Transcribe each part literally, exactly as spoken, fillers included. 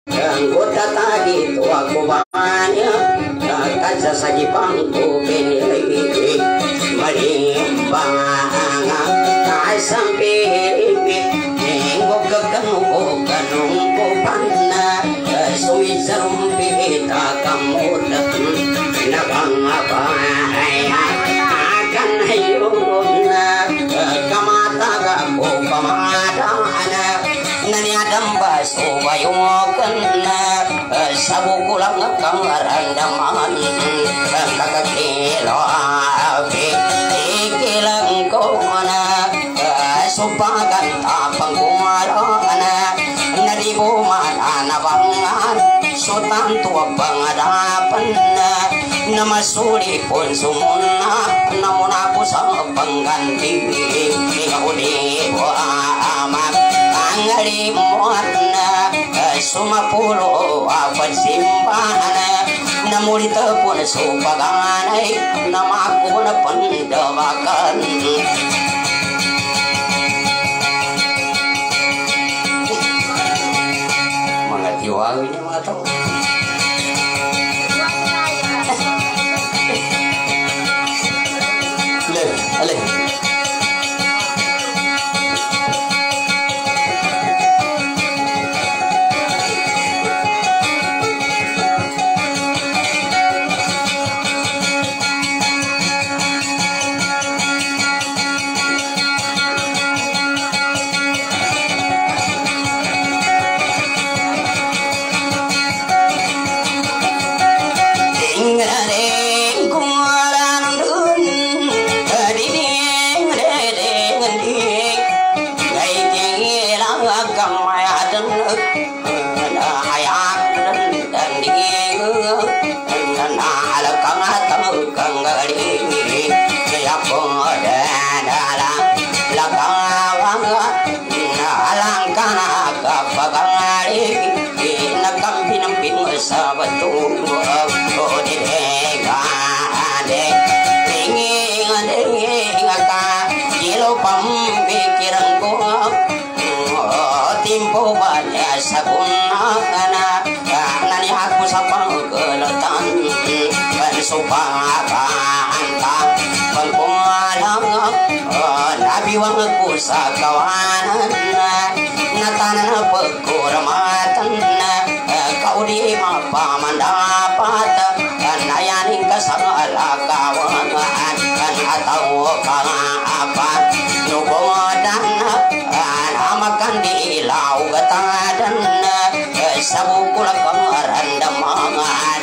Anggota tadi tu aku banyak kaca sagi pangku kini melimpang sampai nengok ke kanung kanung kupana sui serumpi tak kamu nabang apa akan hayuna kamata gaku pamadana nani adam basu bayungokan sabu kulang kamaran daman kakak kilo api ikilang kona supagan tapang kumarana nadi bumana nabangan sultan tua pengadapan nama suri pun sumuna namun aku sama pengganti udi amat angari muarna suma pulo apa simpanana namun ditepun supaganai nama aku na pendewakan mengerti wawinya atau le ale nabiwang sa kawanan natana pagkuramatan kau di mapamandapat nayaning kasalakawan atau apa nubodan namakan di ilaw gatadan sabukula kamaran damangan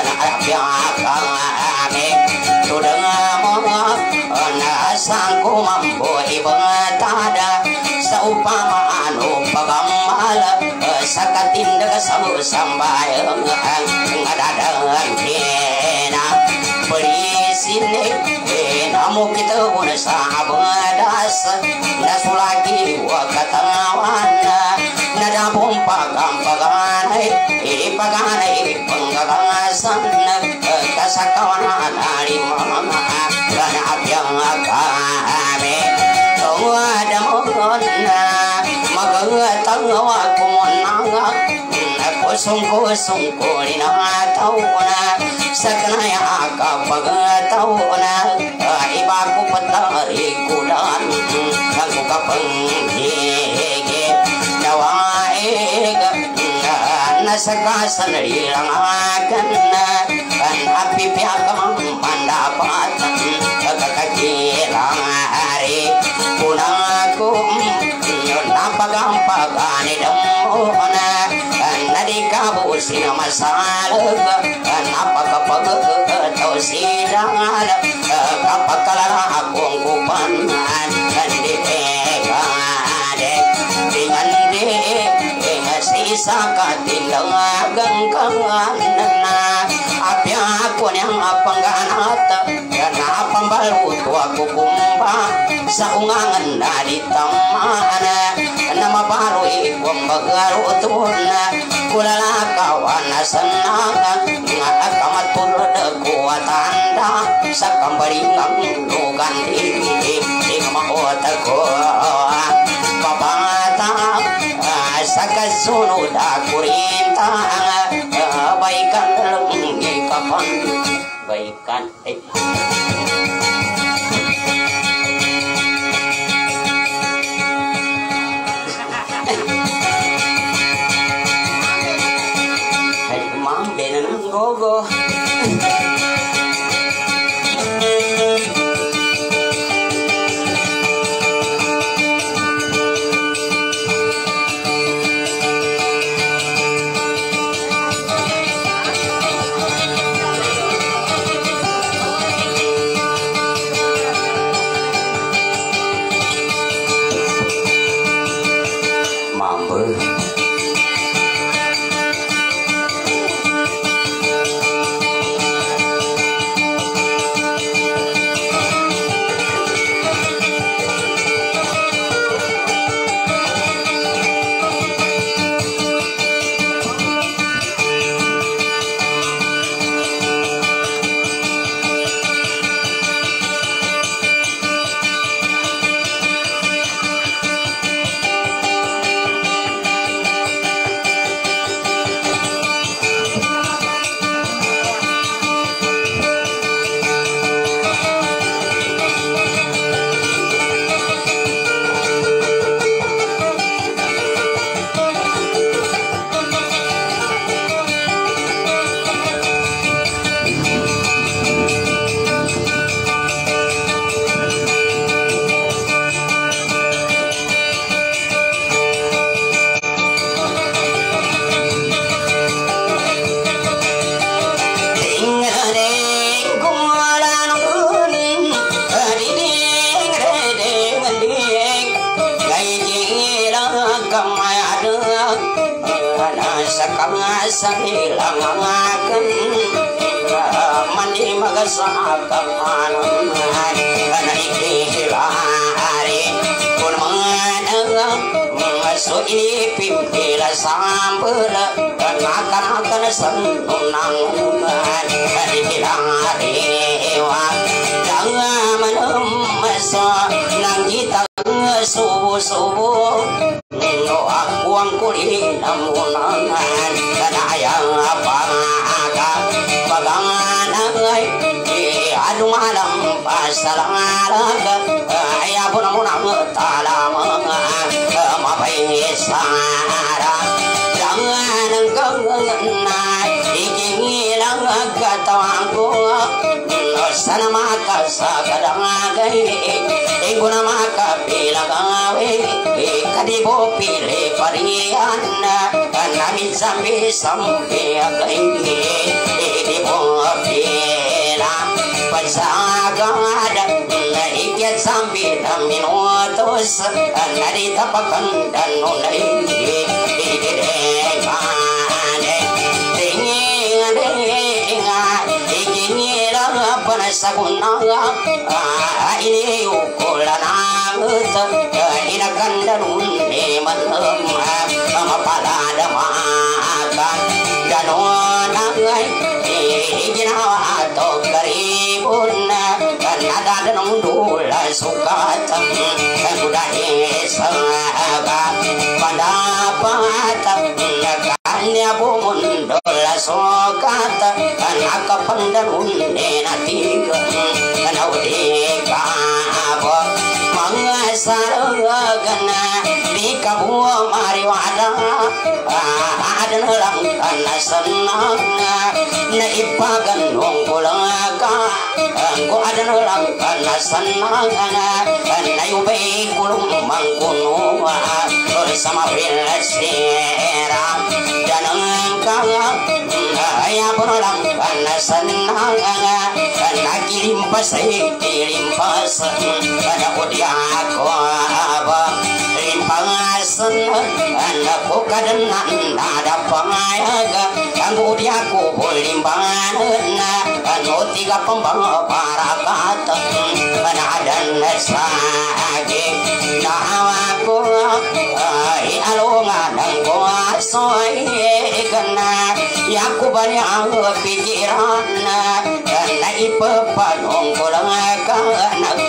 kami tudang mo nasangko mambo ibatada sa upama ano pagamala sa katindag sa sambayang ngadadangan kena berisin namo kita una sa abadas nasulagi wa katawan nadabong pagampaganay ipaganay panggagasan kasakawanan alimama ganapyang kami tungwada mo na magatang ako nanga kusong-kusong ko linataw na sa kanaya kapagataw na iba ko patarikulan ako kapanghigit nawaig nasa kasanarilang akan na kan apipyakamang mandapat kakakilang hari punang ako napagampagan mo na nadikabusin na masalag napagapagkataw silang kapagkalala akong kupanan hindi pekade dengan di sisa katindagang kanganan apya ako niyang apangganat na pambalut ako kumba sa ungangan na ditamaan na mabaroy kong magarutun kulalakawan na sanangan nga akamatulad ko atanda sa kambaringang lugan di maot ko papata sa kasunod ako rin baikan lengi kapan baikan eh hai mam benan gogo sangilangaken mandi magasakam anon kana iki lari pun manang masuk pimpila sampela dan makan akan senunang iki lari wa jangan menem masa nang kita subuh-subuh doa kuang kuli namunangan dan ayang apa aga bagangan ay adu malam pasalaga ayah pun munang talama mapai sara jangan kengenai ikingilang katawangku sana maka sakadang agai guna maka pilagawe kadibo pile parian nami sampai sampai agai di pila pasagada ikat sampai minutos nari tapakan dan nonai sagunaga ini ukulana ngut ina kandarun ne malam mapalada makan danona ngai ijina to karibun kanada danung dula sukata kudahe saga pada patam kanya bumun dola sokata anak pandarun ne natiga kanawde kabo mangasaragana di kabuo mariwada ada lang kana senang na ipagan nung kulaga ko ada lang kana senang na yubay kulung mangkuno sama belasera danang kanga ayah pulang kana senang kana kilimpas kilimpas kana udiako aba limpas anak kadenan ada pangayaga kanggo diaku limbangan anu tiga pembang para kata kana adan sage nawaku ai alongan ko soy kana yaku banyak pikiran kana ipapanong ko lang kana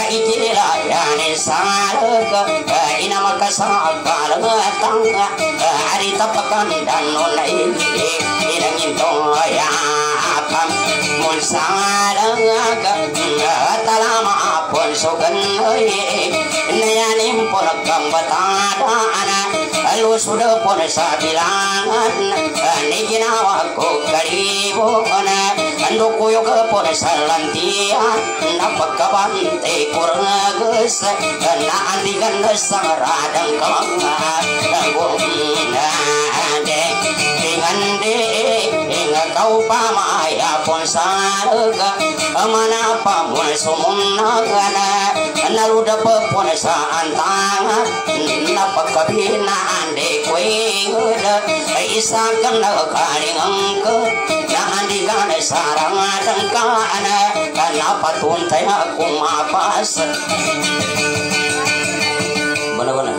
ikila yani salaga ina makasakal ngatang ari tapakan dan nonai ina ngintong ya apam mun salaga talama pun sogan nayanim pun kang batada ana lu sudah pun sabilangan ni ginawa ko karibo ana ando koyo ka pun salantian napakabante kurnagus na andigan sang radang kanga gumna de dengan de inga kau pamaya pun sarga mana pamun sumunna gana naruda pun sa antanga napakabina ande kuingda isa kana karing angka na andigan sarang dangkana kana patuntay aku mapas benar-benar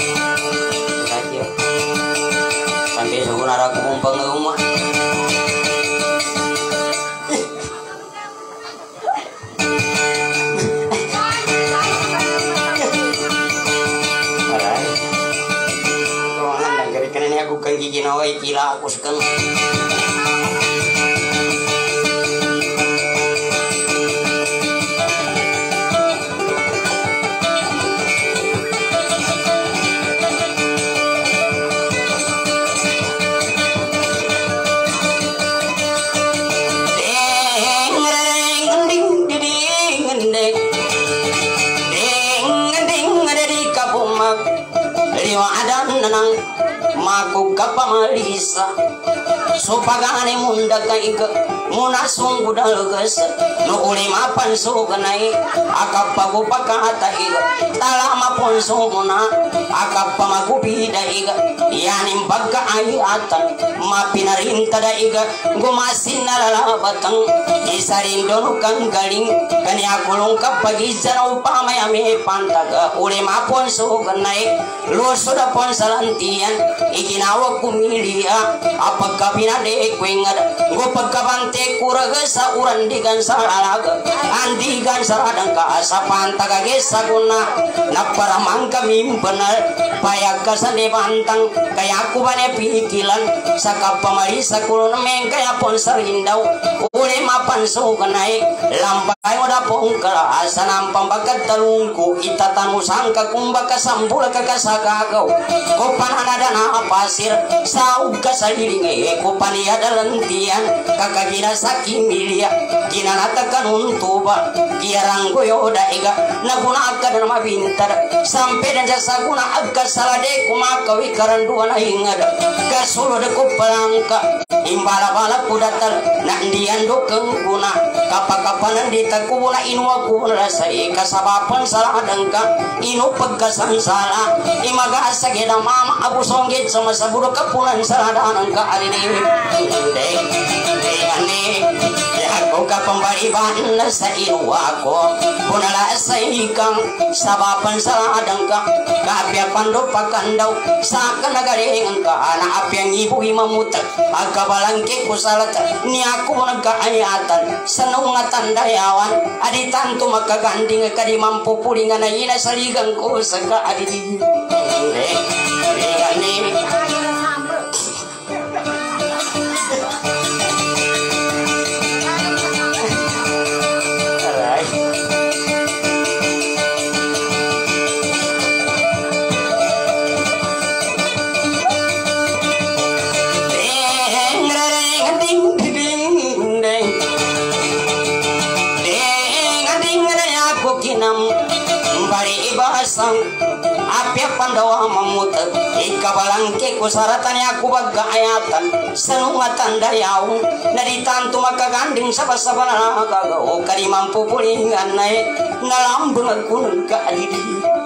sampai segunara aku mumpang rumah aku kan gigi nawai pila aku sekarang maku kapamalisa supagane munda kaika munasung budal gas no uli mapan suganai akapagu pakata iga talama pun sumuna akapamagu bida iga yanim bagga ayatan mapinarinta da iga gumasin nalalabatang isarindon kang galing kanya kulung kapagi jaraw pamayami pantaga uli mapon suganai lu sudah pon salantian iginawa kumilia apakah binade kuingat go pagkabante kuraga sa uran digan saralaga andigan saradang ka sa pantaga gesa guna naparamang kami benar payag ka sa bantang kaya aku bane pikilan sa kapamari sa kulon meng kaya pon sarindaw uli mapan suganay lampay wada pong kala sa nampang bagat talungku itatanu sangka kumbaka sambula kakasagagaw ko pananada na pasir saug ka sa lilingi ko paniada lantian kakagina sa kimilia ginanata kanuntuba kiaranggo yoda ega naguna ka na mabintar sampai dan jasa guna agka salade kumakawi karanduan hingad kasulo de ko palangka imbala-bala kudatal nandian do keng guna kapakapanan di takubuna inwa kubuna rasai kasabapan salah dengka inu peggasan salah imaga sageda mama abu songgit sama saburo kapunan saradanan ka ari dewi dek dek ya ko kapambariban sa inu ako punala sa ikang sabapan salah dengka kapya pando pakandaw sa kanagaring ka ana apyang ibu imamutak agkabalangke kusalat ni ako nagkaayatan sa nungatan dayawan adi tanto makaganding kadi mampu pulingan na ina saligang ko sa kaadili apya pandawa mamut ikabalangke kusaratan aku bagga ayatan sanungatan dayaw dari tantu makaganding sabasabana kagao kadi mampu pulingan nae ngalambung aku nagkaadidi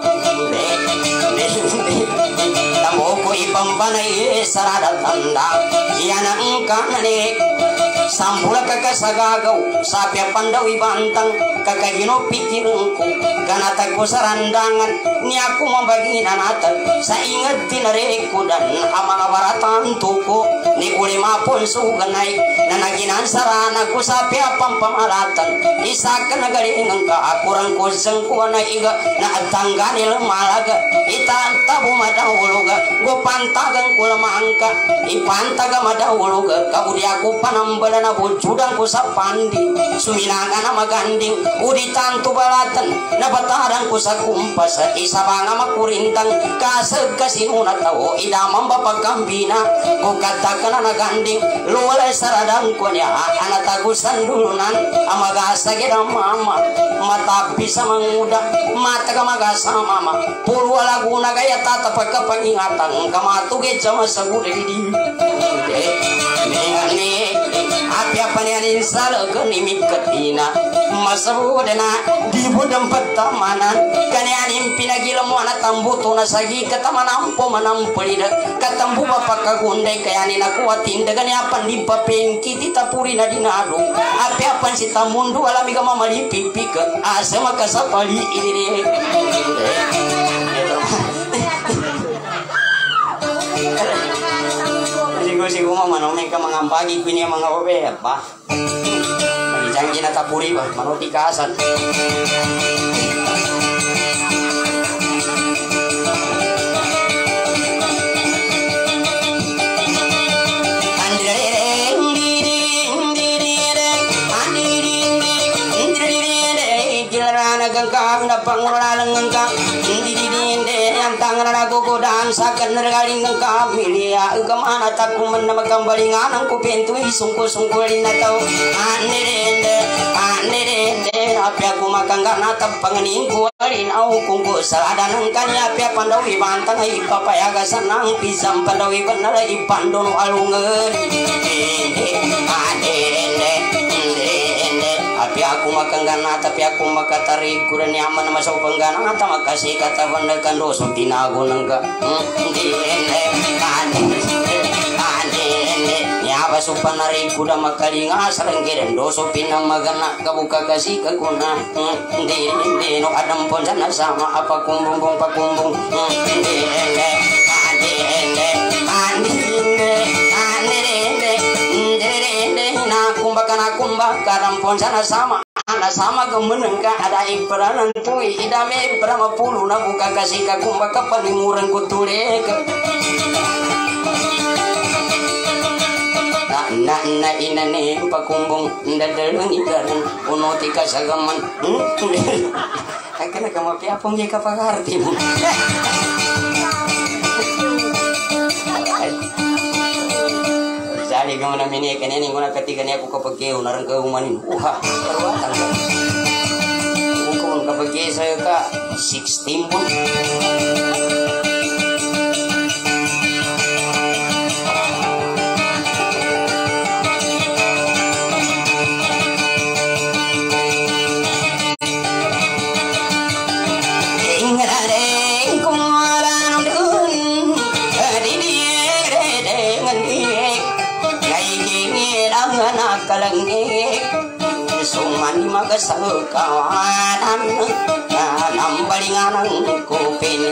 tamoko ipambanay sarada tanda yana engkanane sambula kakasagagaw sapya pandaw ibantang kakagino pikirungku kanata ko sarandangan ni aku membagi nanatan sa ingat tinareko dan amang baratan tuko ni uli mapon suganay nanaginan sarana ku sapi apang pamaratan isa ka nagalingan ka akurang ko sengkuan na iga na atanggani lumalaga itantabu madahuluga go pantagang ku lemangka ipantaga madahuluga kabudi aku panambala na bujudang ku sapandi suminanga na maganding udi tantu balatan na batarang ku sa kumpas isabanga makurintang kasag kasinuna tao idamang bapagkambina ku katakan na naganding luwalay saradang ko niya anatagusan dulunan amagasa kita mama matapi sa manguda mata ka magasa mama purwa laguna gaya tatapak kapangingatan kamatugit sa masaguli di ngani api apa ni anin salaga ni mikatina masabudena di budam patamanan kani anin pinagila mo na tambuto na sagi katamanampo manampulida katambu bapak kagundai kaya ni nakuatin dagan apan di papengki ditapuri na dinado api apan si tamundu alami ka mamali pipik asa makasapali ini sigo mama no may ka mga pagi kini mga babe pa janji na tapuri ba manuti kasan kang na pangulalang kang hindi dinde ang tangan na nagugudan sa kanargaling ng kamilia gamana takuman na magkambalingan ang kupento isungko-sungkulin na tao anirende anirende apya kumakangga na tapanganing kuwarin au kung kusada ng kanya apya pandawi bantang ay ipapayagasan ng pisang pandawi panara ipandono alungan anirende api aku makanggana tapi aku makatari kuran nyaman masuk penggana ata makasih kata bandakan doso tinago nangga ndene ane ane nyaba supanari kuda makalinga sarenggiren doso pinang magana kabuka kasih kaguna ndene no adam pon sana sama apa kumbung pakumbung ndene ane ane kumbakana kumbak karampon sana sama ana sama gemeneng ka ada iperanan tui idame berapa puluh na buka kasih ka kumbak kapanimuran kutulek na na inane pakumbung ndadalung igaran uno tika sagaman kakena kama piapong ye kapakarti mo jadi kamu na mini kene ni guna ketika ni aku kapagkeo narang kaumanin uha karuatan ka aku kapagkeo saya ka sixteen pun kalangik sumani magasakawanan nambalingan kupin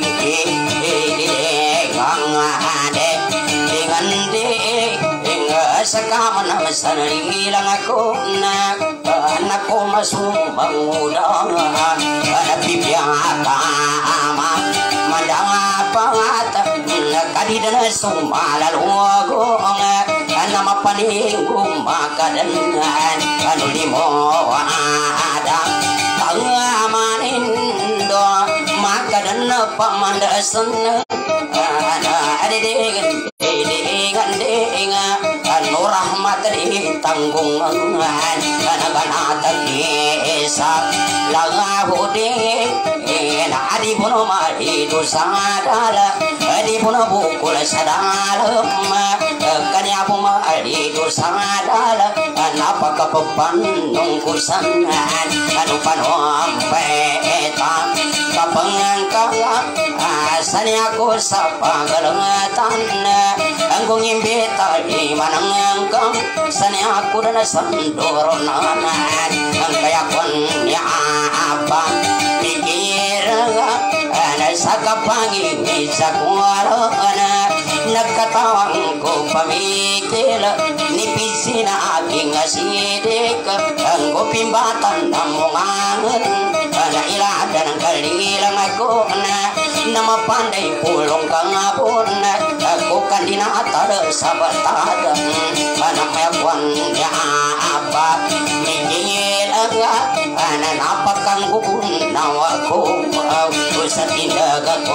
kang ade dengan de sakaman masanilang ako na anak ko masubang udang anak bibiyata ama mandang pangata kadidan sumalalugong nama paling kumakadangan anu limo ada pangamanin do makadan pamandasan ada adegan adegan denga anu rahmat di tanggungan kana banata desa langahudi na adi puno mari dosadala adi puno bukul sadalem kanya pumari dosadala anapa kapapandong kusanan anu panom peta kapangangkang asani aku sapa galengatan anggung imbita di manangangkang sani aku dan sandoronan angkaya kon ya apa pikir ana sakapangi sakuarana nagkatawang ko pamikil nipisin na aking asidik ang gupimbatan na mungangan na ilada ng kalilang ako na na mapanday pulong kang apon ako kan dinatar sa batadan anak mayakwan niya apa mingil aga nanapakang gunawa ko sa tindag ako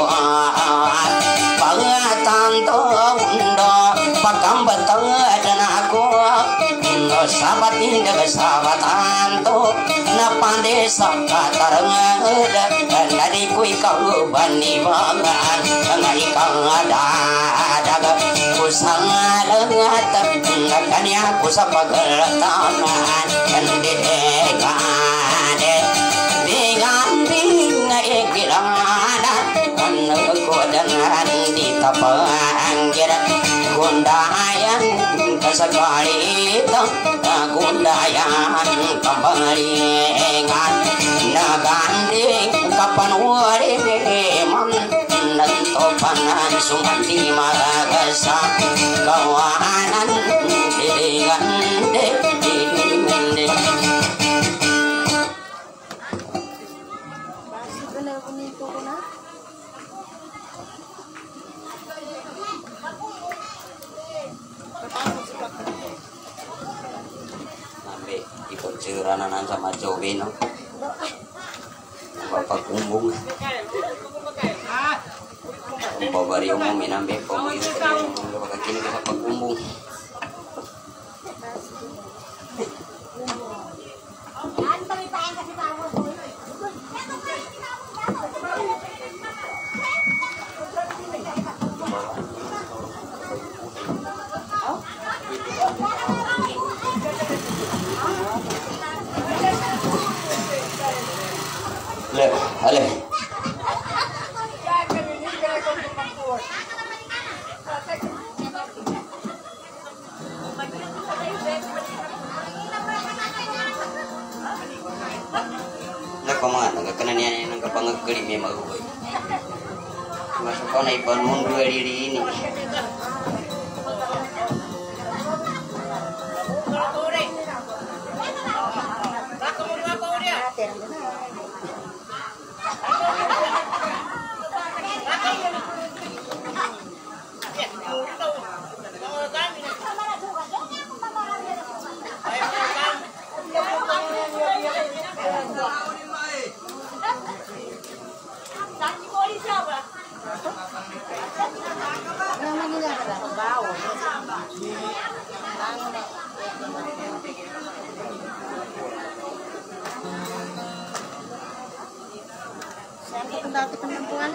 pangatanto undo pakambatang dan ako sabat tindag sabatanto napande sa katarang dari ko ikaw banibangan nga ikaw ada kusang langat kanya ko sa paglatangan kandi gade dengan dinga ikilangan ko dengan ditapangir gundayan kasakali ito gundayan kambalingan naganding kapanwari man nantopanan sumati magagasa kawanan diligande diligande sampai ikut ceranan sama Jovi no bapak kumbung pembawari umum minambe pemilih bapak kini ke bapak kumbung le ale nakamangan nagkananian ng kapangagkali may maguboy masuk ko na ibang mundo diri ini dati penentuan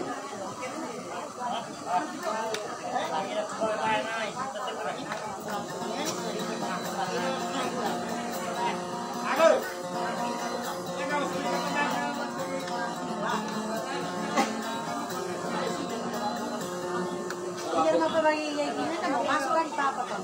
biar mau bagi kayak gini kan masuk kan apa kan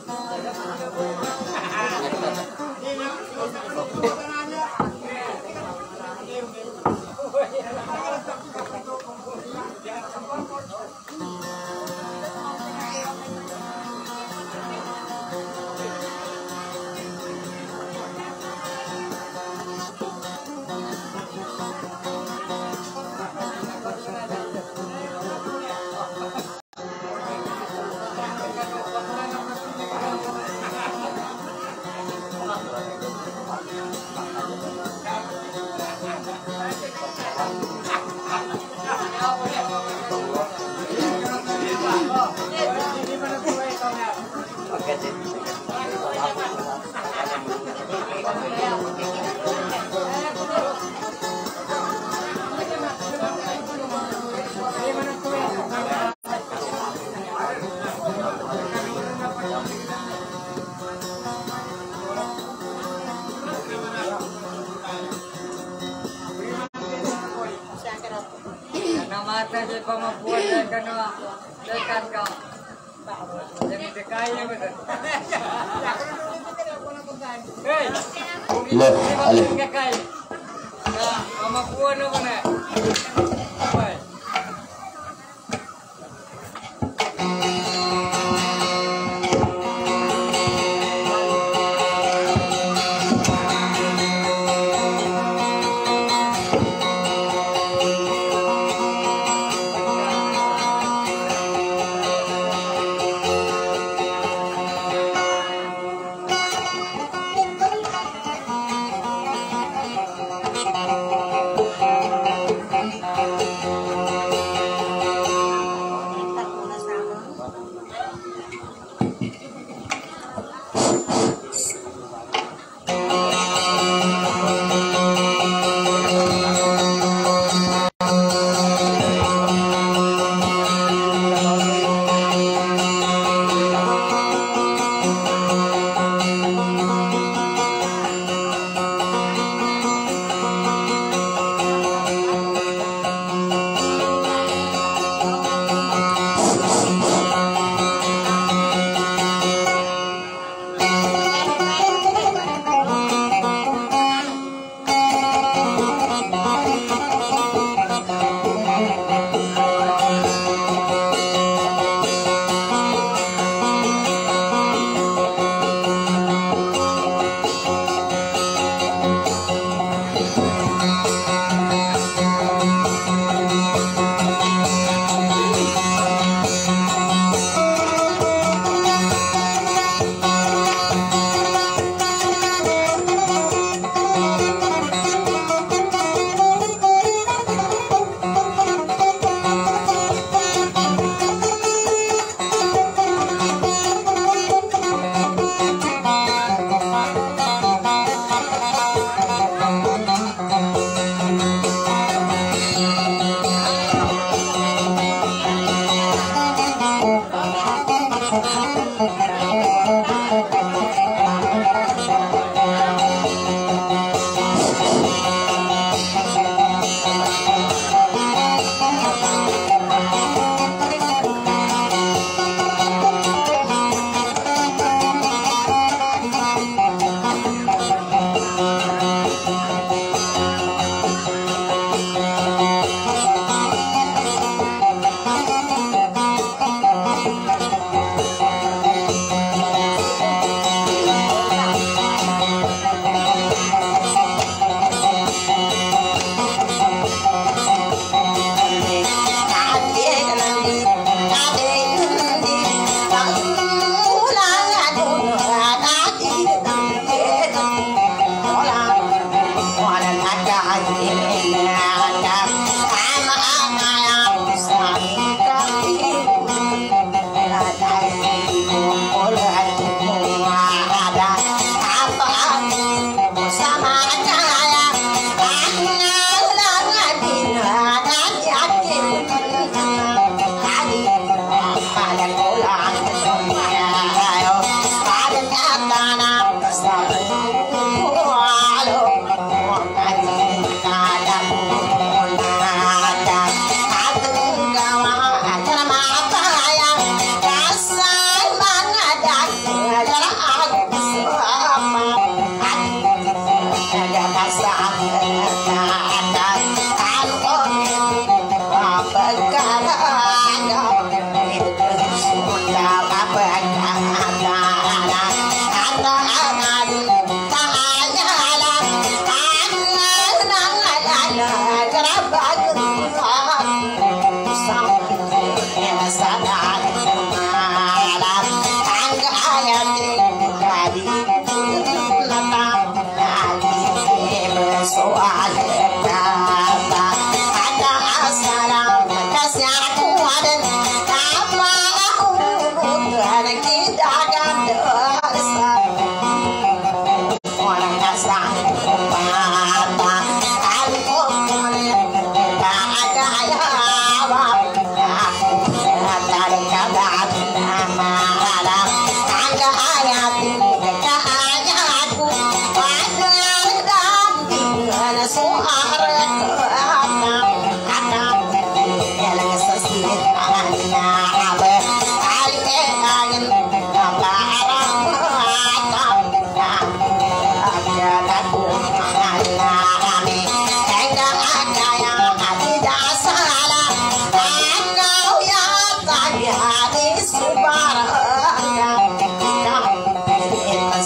mata di pemapuan dan kena dekat kau. Jadi dekaya betul. Hei, le, ale. Nah, pemapuan apa nak? Apa?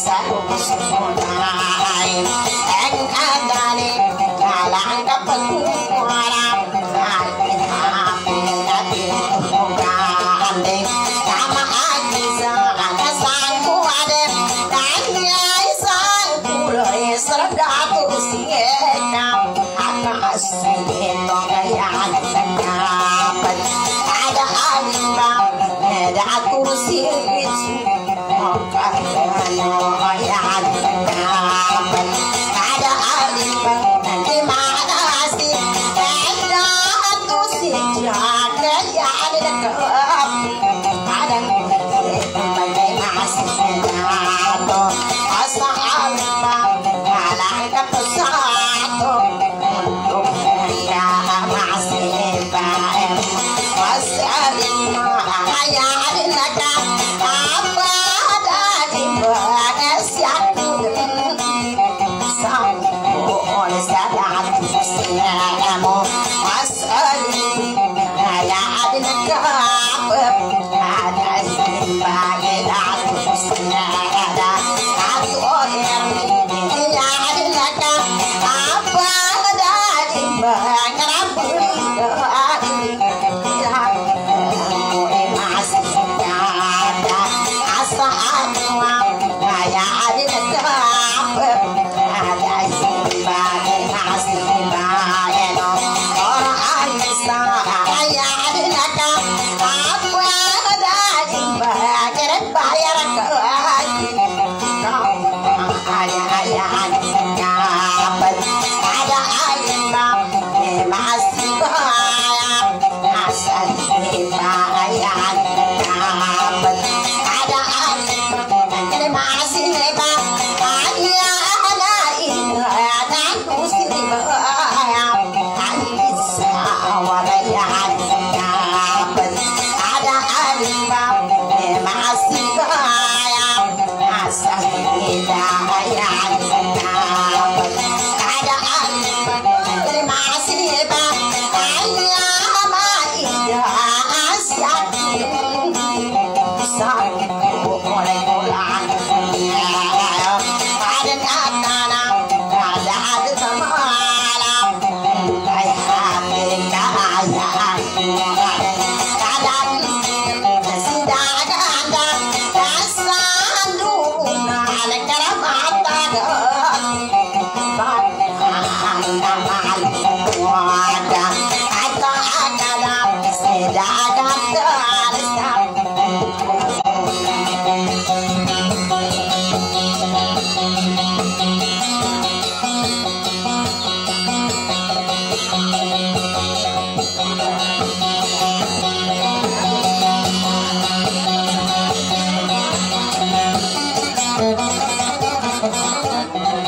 Thank you.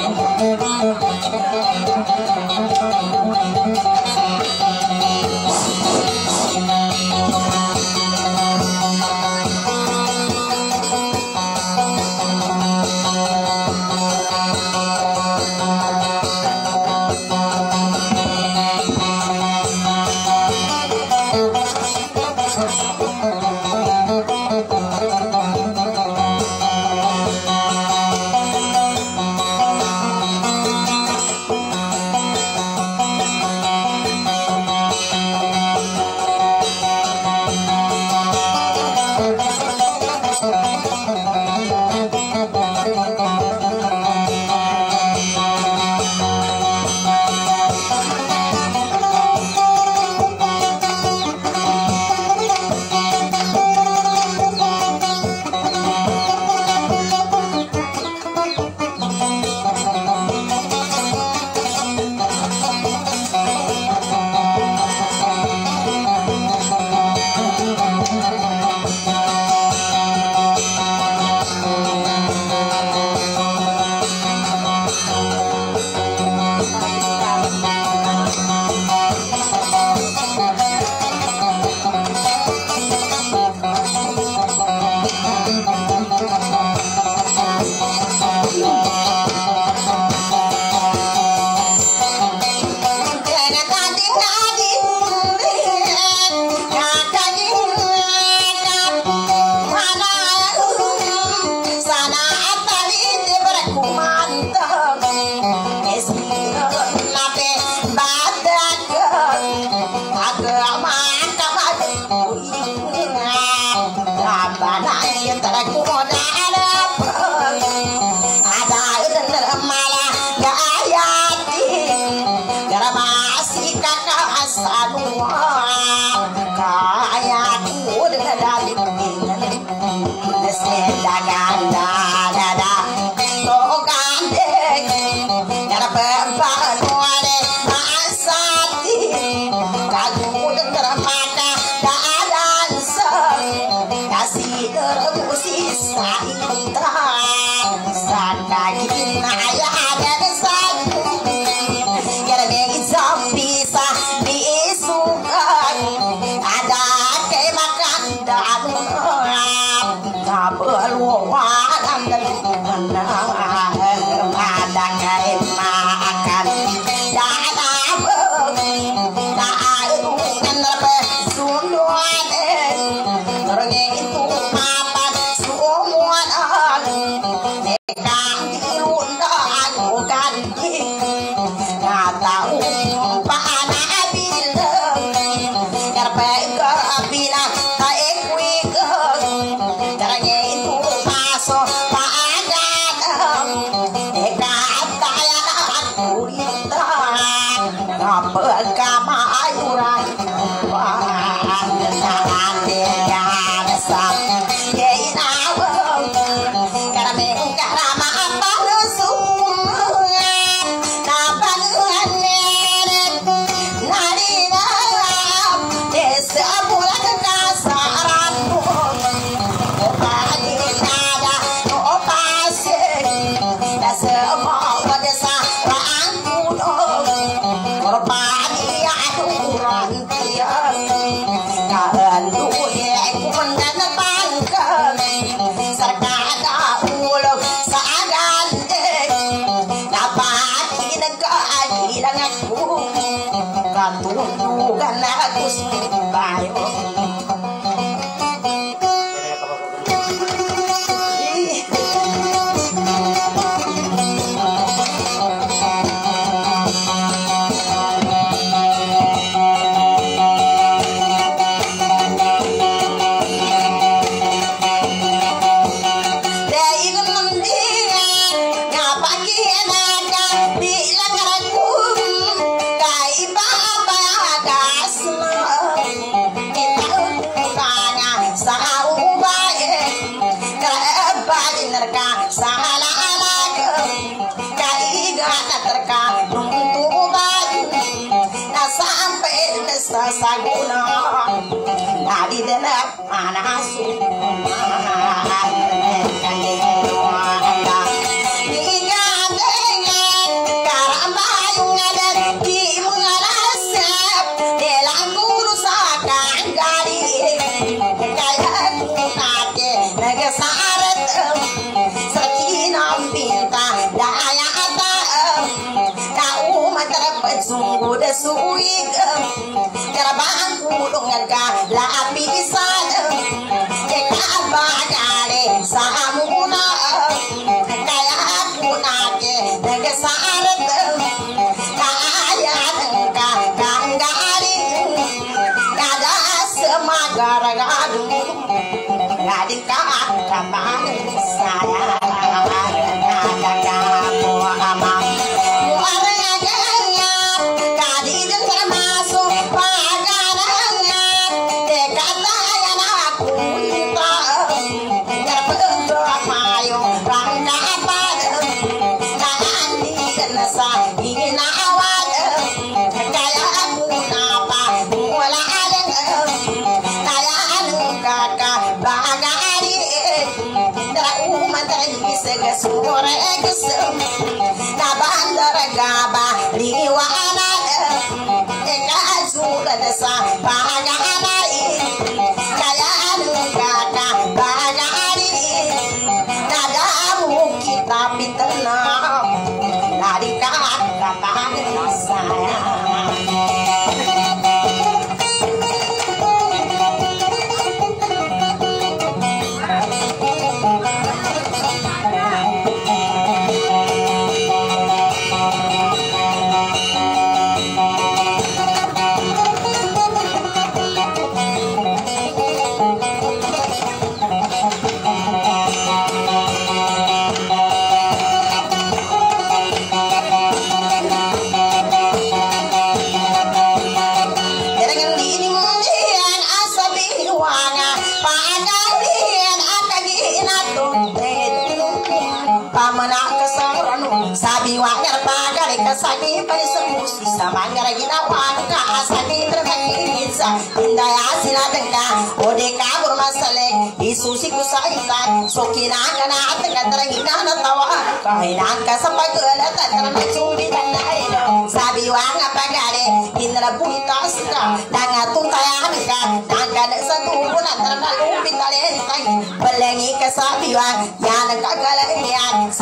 Belengi kesabian, yang kagak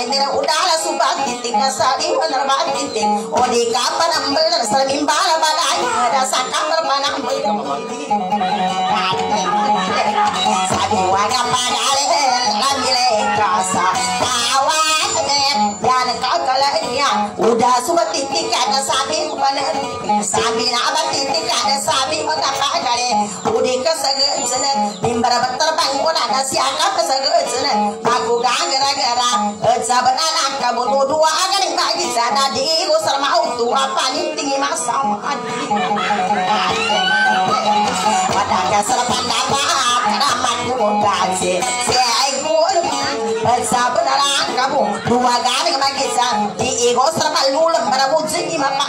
ini udahlah subah titik nasari menerbat titik oh di kapan ambil sermin bala balai ada sakam berpanah ambil sabi waga pagale amile kasa awat dan kakalanya udah subah titik ada sabi benar sabi na titik ada sabi mengapa gale udah kesege sana mimbar terbang pun ada siapa kesege sana aku gara-gara saban anak kamu dua akan yang lagi sana di usar mau tuh apa nih tinggi masa pada kasar pandapa keramat kasih saya ikut saban anak kamu dua kali yang lagi sana di usar malu lembar musik apa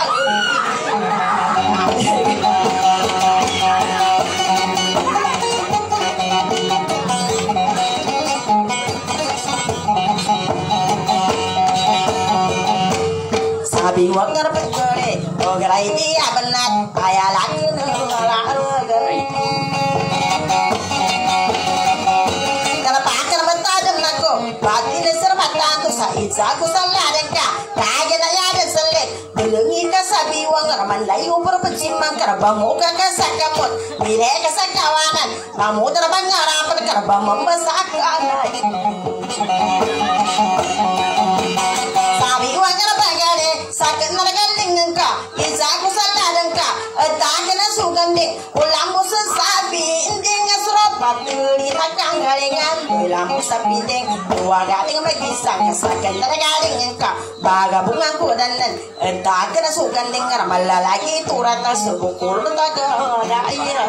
sabi wangar pecole ogerai dia benar kaya lagi kalau pakar betajam nako batin serbat tu saija ku saladeka kaya daya dan selit belengi ka sabi wangar mandai ubur pecimang karba muka ka sakamut mire ka sakawanan mamu terbang ngarapan karba membesak anak sabi wangar bagale sakit nagaling engka isaku saladengka takena sugande ulambu sabi inding asropat tuli takang galingan ulambu sabi ding dua galing magisang sakit nagaling engka baga bunga kudanan takena sugande ngar malalaki turata subukul taga daira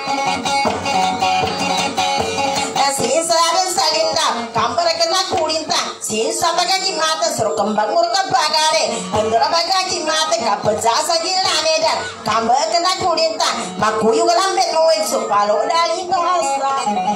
sin saben salinda kambar kena kulinta sin sabaga ki mata suruh kembang murka bagare andra baga ki mata kapjasa gilane dan kambar kena kulinta makuyu galambe noik supalo dari nosa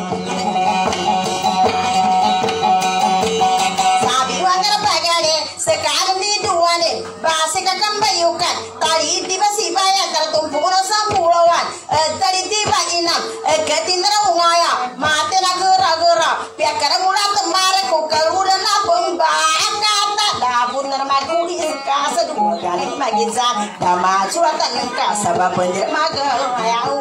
sabi wangar bagare sekarang di dua nih basi kakambayukan tali tiba si bayar tertumpur sampulawan tali tiba inam ketindra ungaya mate na gera-gera biakara mula temare ku kaluran na pembaka dabun narmaguli kasa dua kali magizan dama curatan engka sabab pendir magal ayau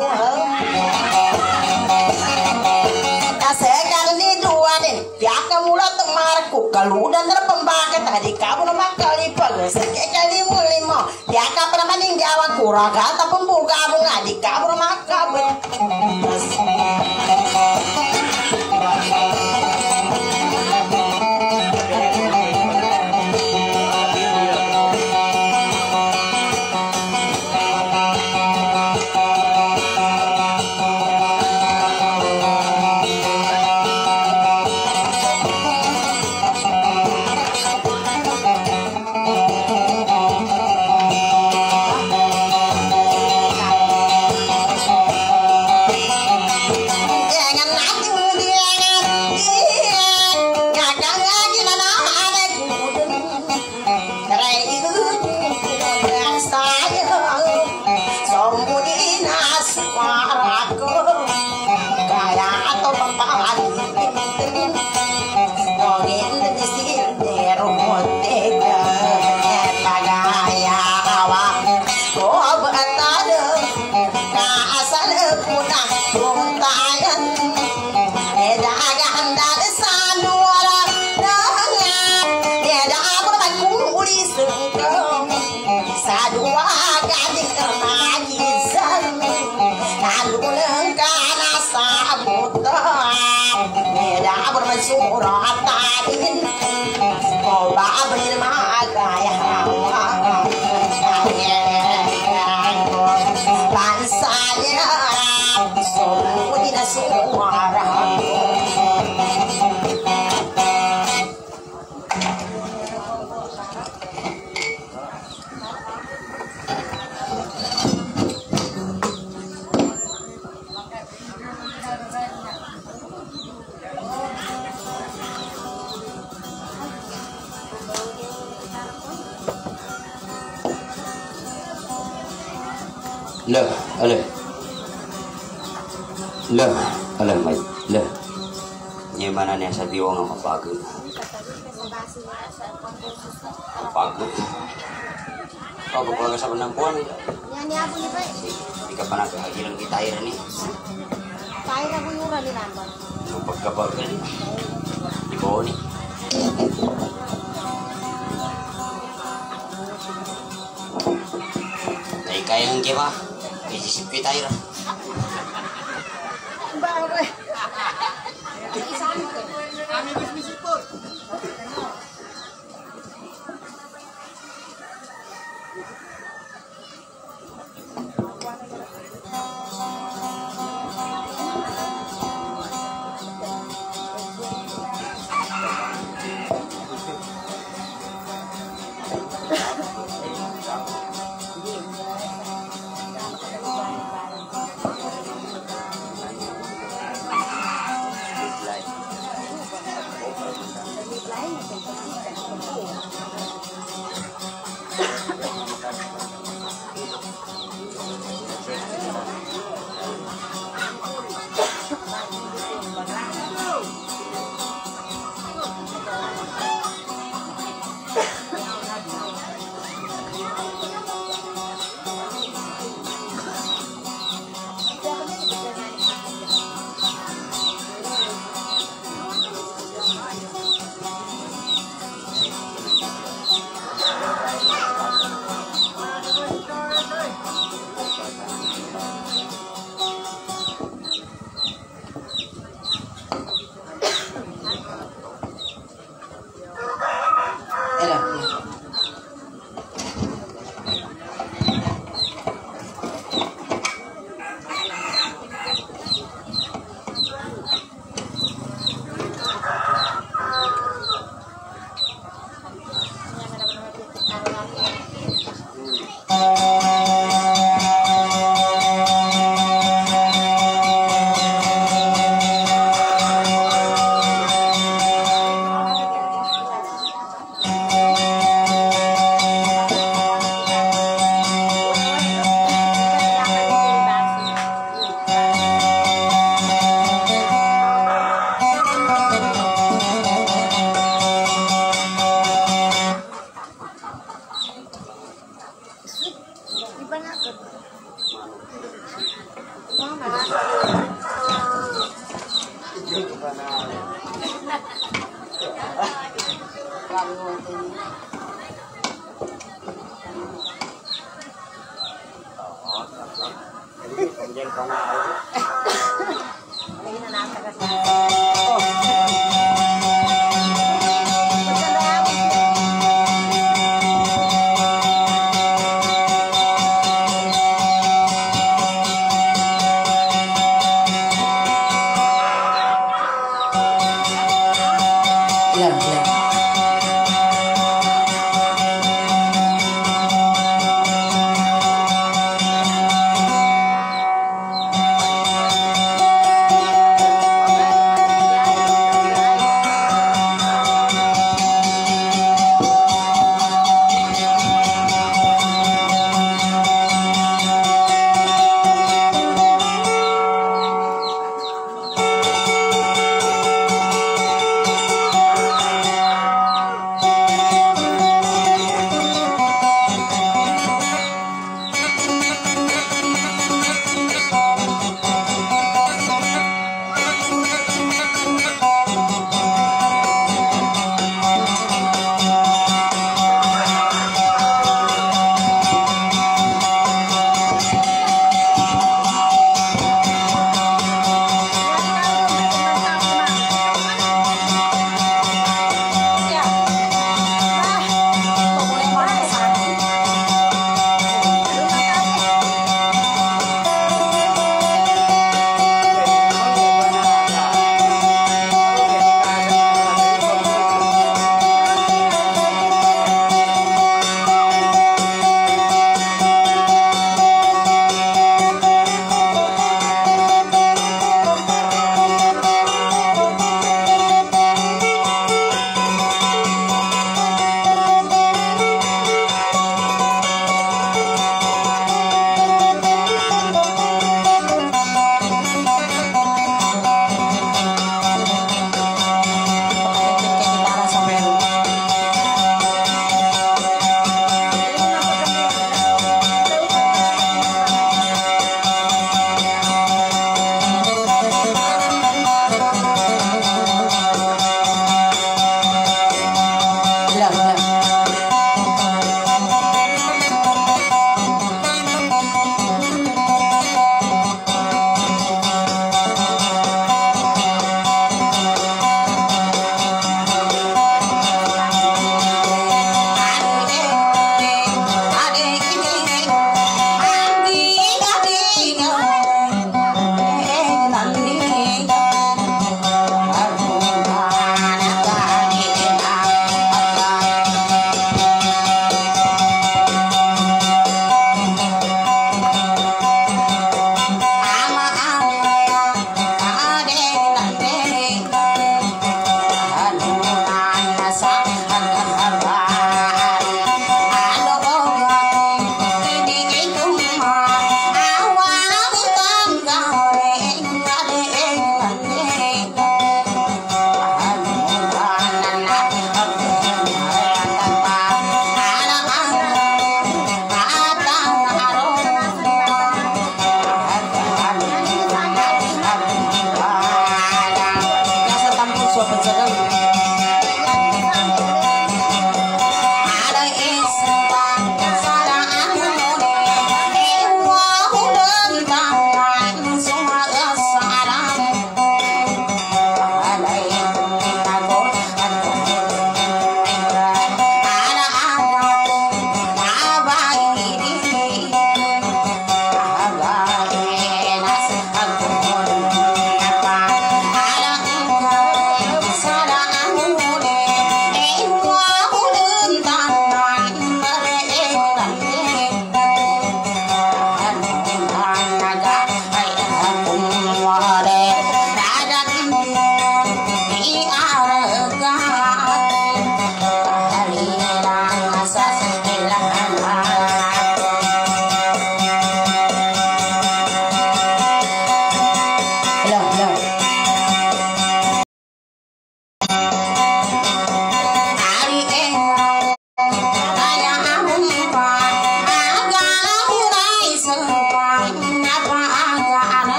sekarang di dua nih biaka mula temare ku kaluran narpembaka tadi kamu nama kali pagi sekali mulimo biaka pernah meninggawan kuraga tak pembuka bunga di kamu nama kabut suratin kau babir magaya bansanya semua suara Lah, alah. Lah, alah mai. Lah. Nya mana nih sabi wong apa Pagod. Kau berkeluarga sa penampuan. Nyanyi apa nih Pak? Jika pernah kehajiran kita air ini. Air aku nyurah di nambah. Pagkabal ka rin. Di bawah nih. Ay kaya ng kiba. Isisip kita air. Baru.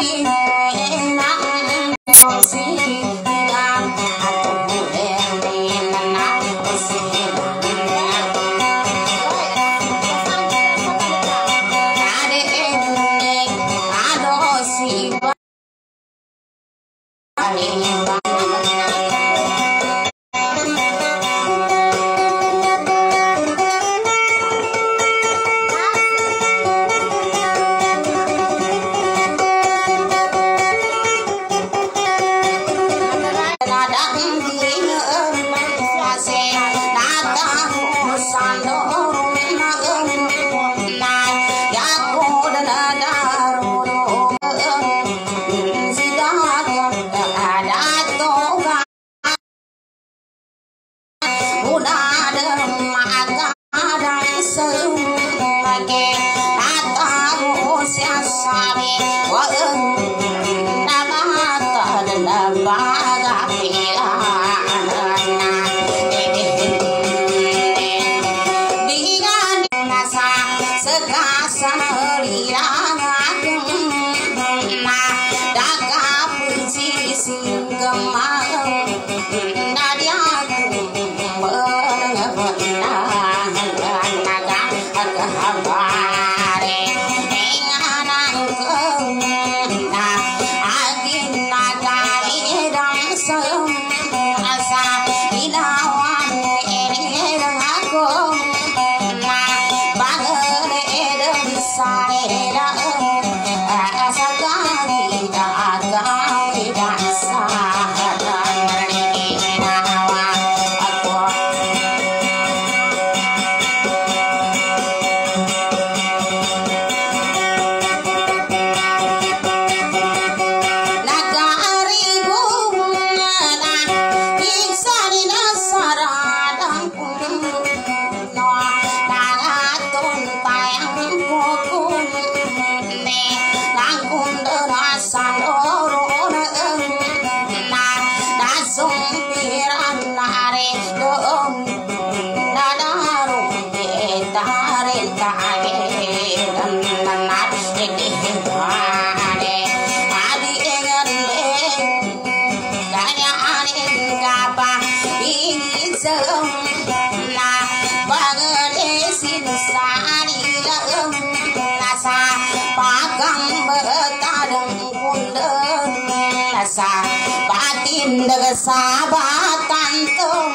Sahabatan tum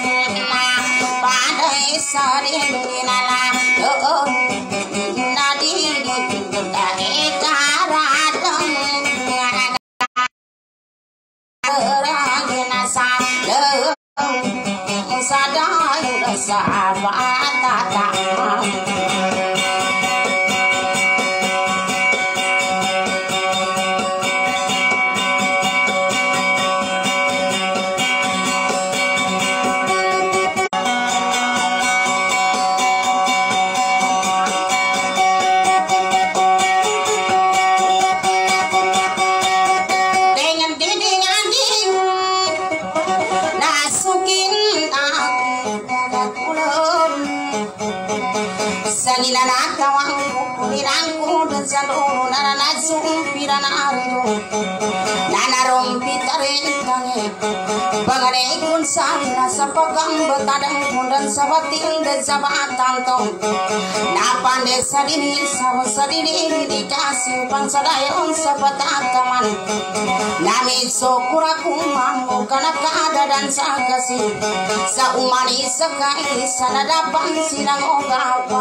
padai sering nala oh nadi di dari karadam ragina sa sadai sahabatan Banganekun sana sa pagambatan kundan sa batin de sabatan tong napan de sadini sa sadini di kasih pangsadayon sa patakaman nami sokura kumang kana kada dan sa kasih sa umani sakai sanadapan sinang ogapa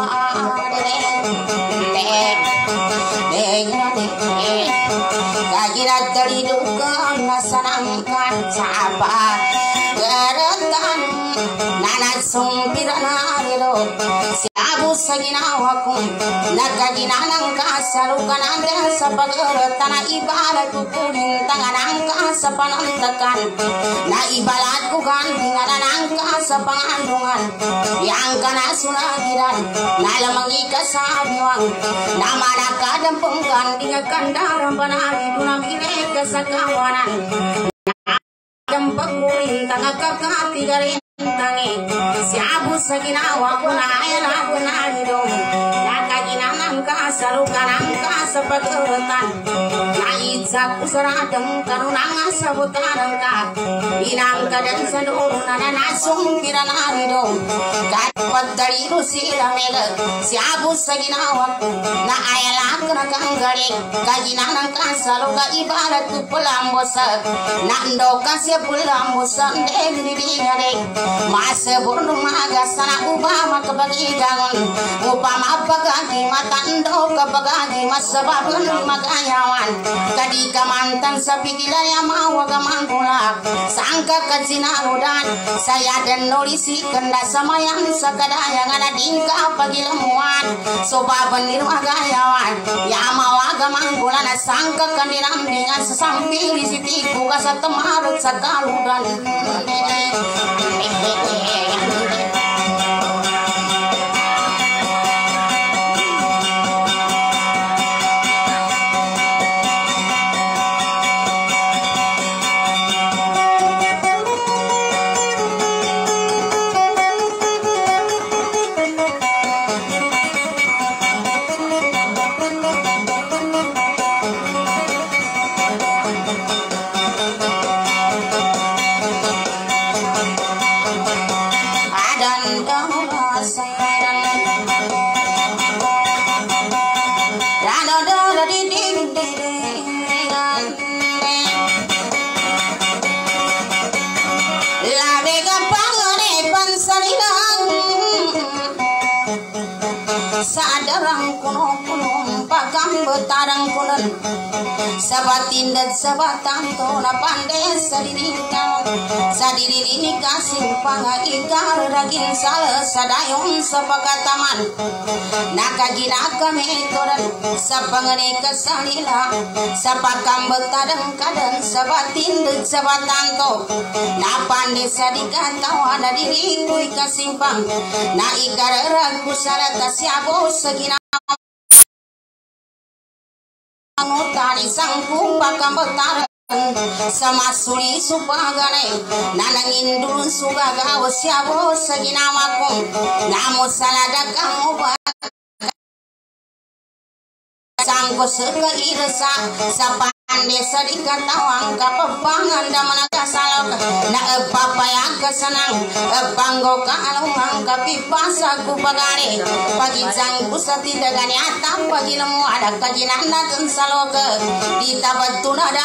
de de de kajirat kalidukan nasanangkan sahabat geratan nanan sumpirana rero siabu saginawaku nagaginanang kasarukan anda sapageratan ibarat kukuling tanganang kasapanantakan na ibarat kukan tinganang kasapangandungan yang kana sunagiran nalamangi kasabiwang nama nakadampungkan dingakan daram banari dunamine kasakawanan pagmuling tagakakati garintangi siabu saginawa kuna ayala kuna didong nakaginanang kasarukanang kasapageratan nait saku seradem karunangan sebut karengka inang kadan seluruh nana nasung kirana ridom kapat dari rusila mega siabu saginawak na ayala kena kanggari kajinanang kasalo ka ibarat tu pelambosa nando kasih pelambosa deng diri ngare masa burung maga sana ubama kebagi gangon upama pagagi matando kebagi masa babun magayawan kadi kamantan sapi gilaya mawa gamangkula sangka kajinarudan saya dan nolisi kenda sama yang sakadaya ngada dingka pagilamuan soba benir magayawan ya mawa gamangkula na sangka kandiram dengan sesampi di sitiku kasa temarut sakaludan sadarang kuno kuno pakam betarang kunon sabatin dan sabatan to na pandai sadirikan sadiri ini kasih panga ikar ragin sal sadayong sapagataman nakagina kami toran sapangane kasalila sapakam betarang kadan sabatin dan sabatan to na pandai sadikatawa na diri kuy kasimpang na ikar ragu salat siabo segina tani sangku pakam betar sama suri supagane nanangin dulu suga gawa siabo segina makum namo salada kamu sangko seka iresa sapande sadika tawang kapapangan damana kasalok na papaya kesenang banggo ka alungang kapipasa ku pagane pagi jangku satindagani atap pagi nemu ada kajinanda dan salok di tabatun ada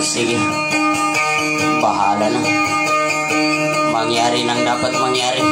sige bahala na mangyari nang dapat mangyari.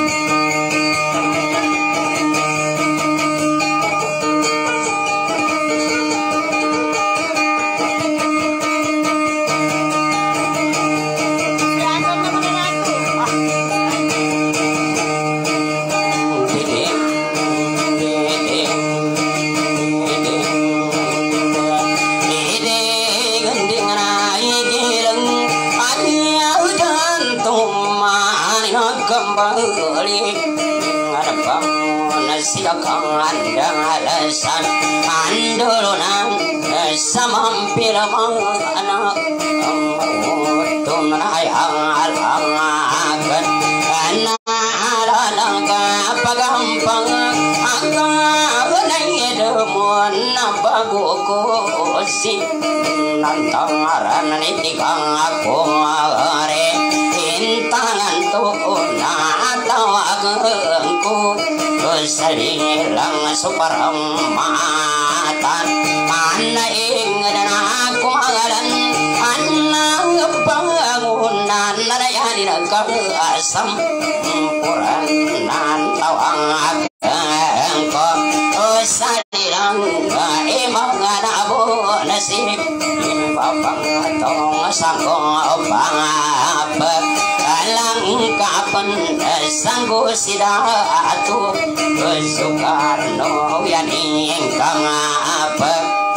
Alasan andulunan samampir anak utun ayang alangakan analalaga pagampang aganay demun nabagukusi nantangaran nitikang ako are intangan to natawagan ko sarilang suparamatan anaing dan aku magalan anang bangunan narayanin kasam puranan tawang ko sarilang emang nabo nasib babang tong sangko bangap alang kapan sanggo sidatu Soekarno yang ingkang apa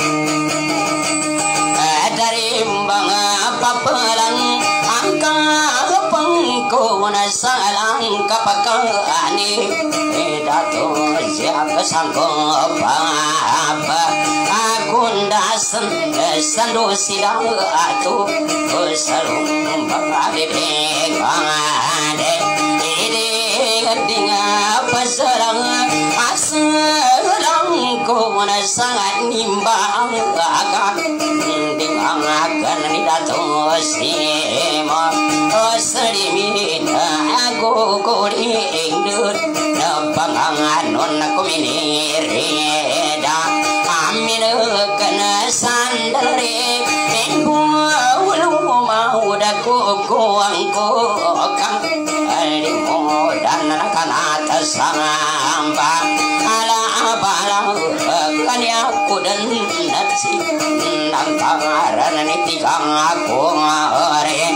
dari bang apa pelang angka pengkona salang kapakani dato siapa sangko apa agundasan sandu sidatu salung bangade bangade dengan peserang asalang ko na sangat nimbang akan dengan akan nidato sima osrimin aku kuring dut napangangan non aku minireda amin kena sandare embu uluma udah kuang kang dan akan atas samba ala abala kan aku dan nasi nantaran nitikang aku ngare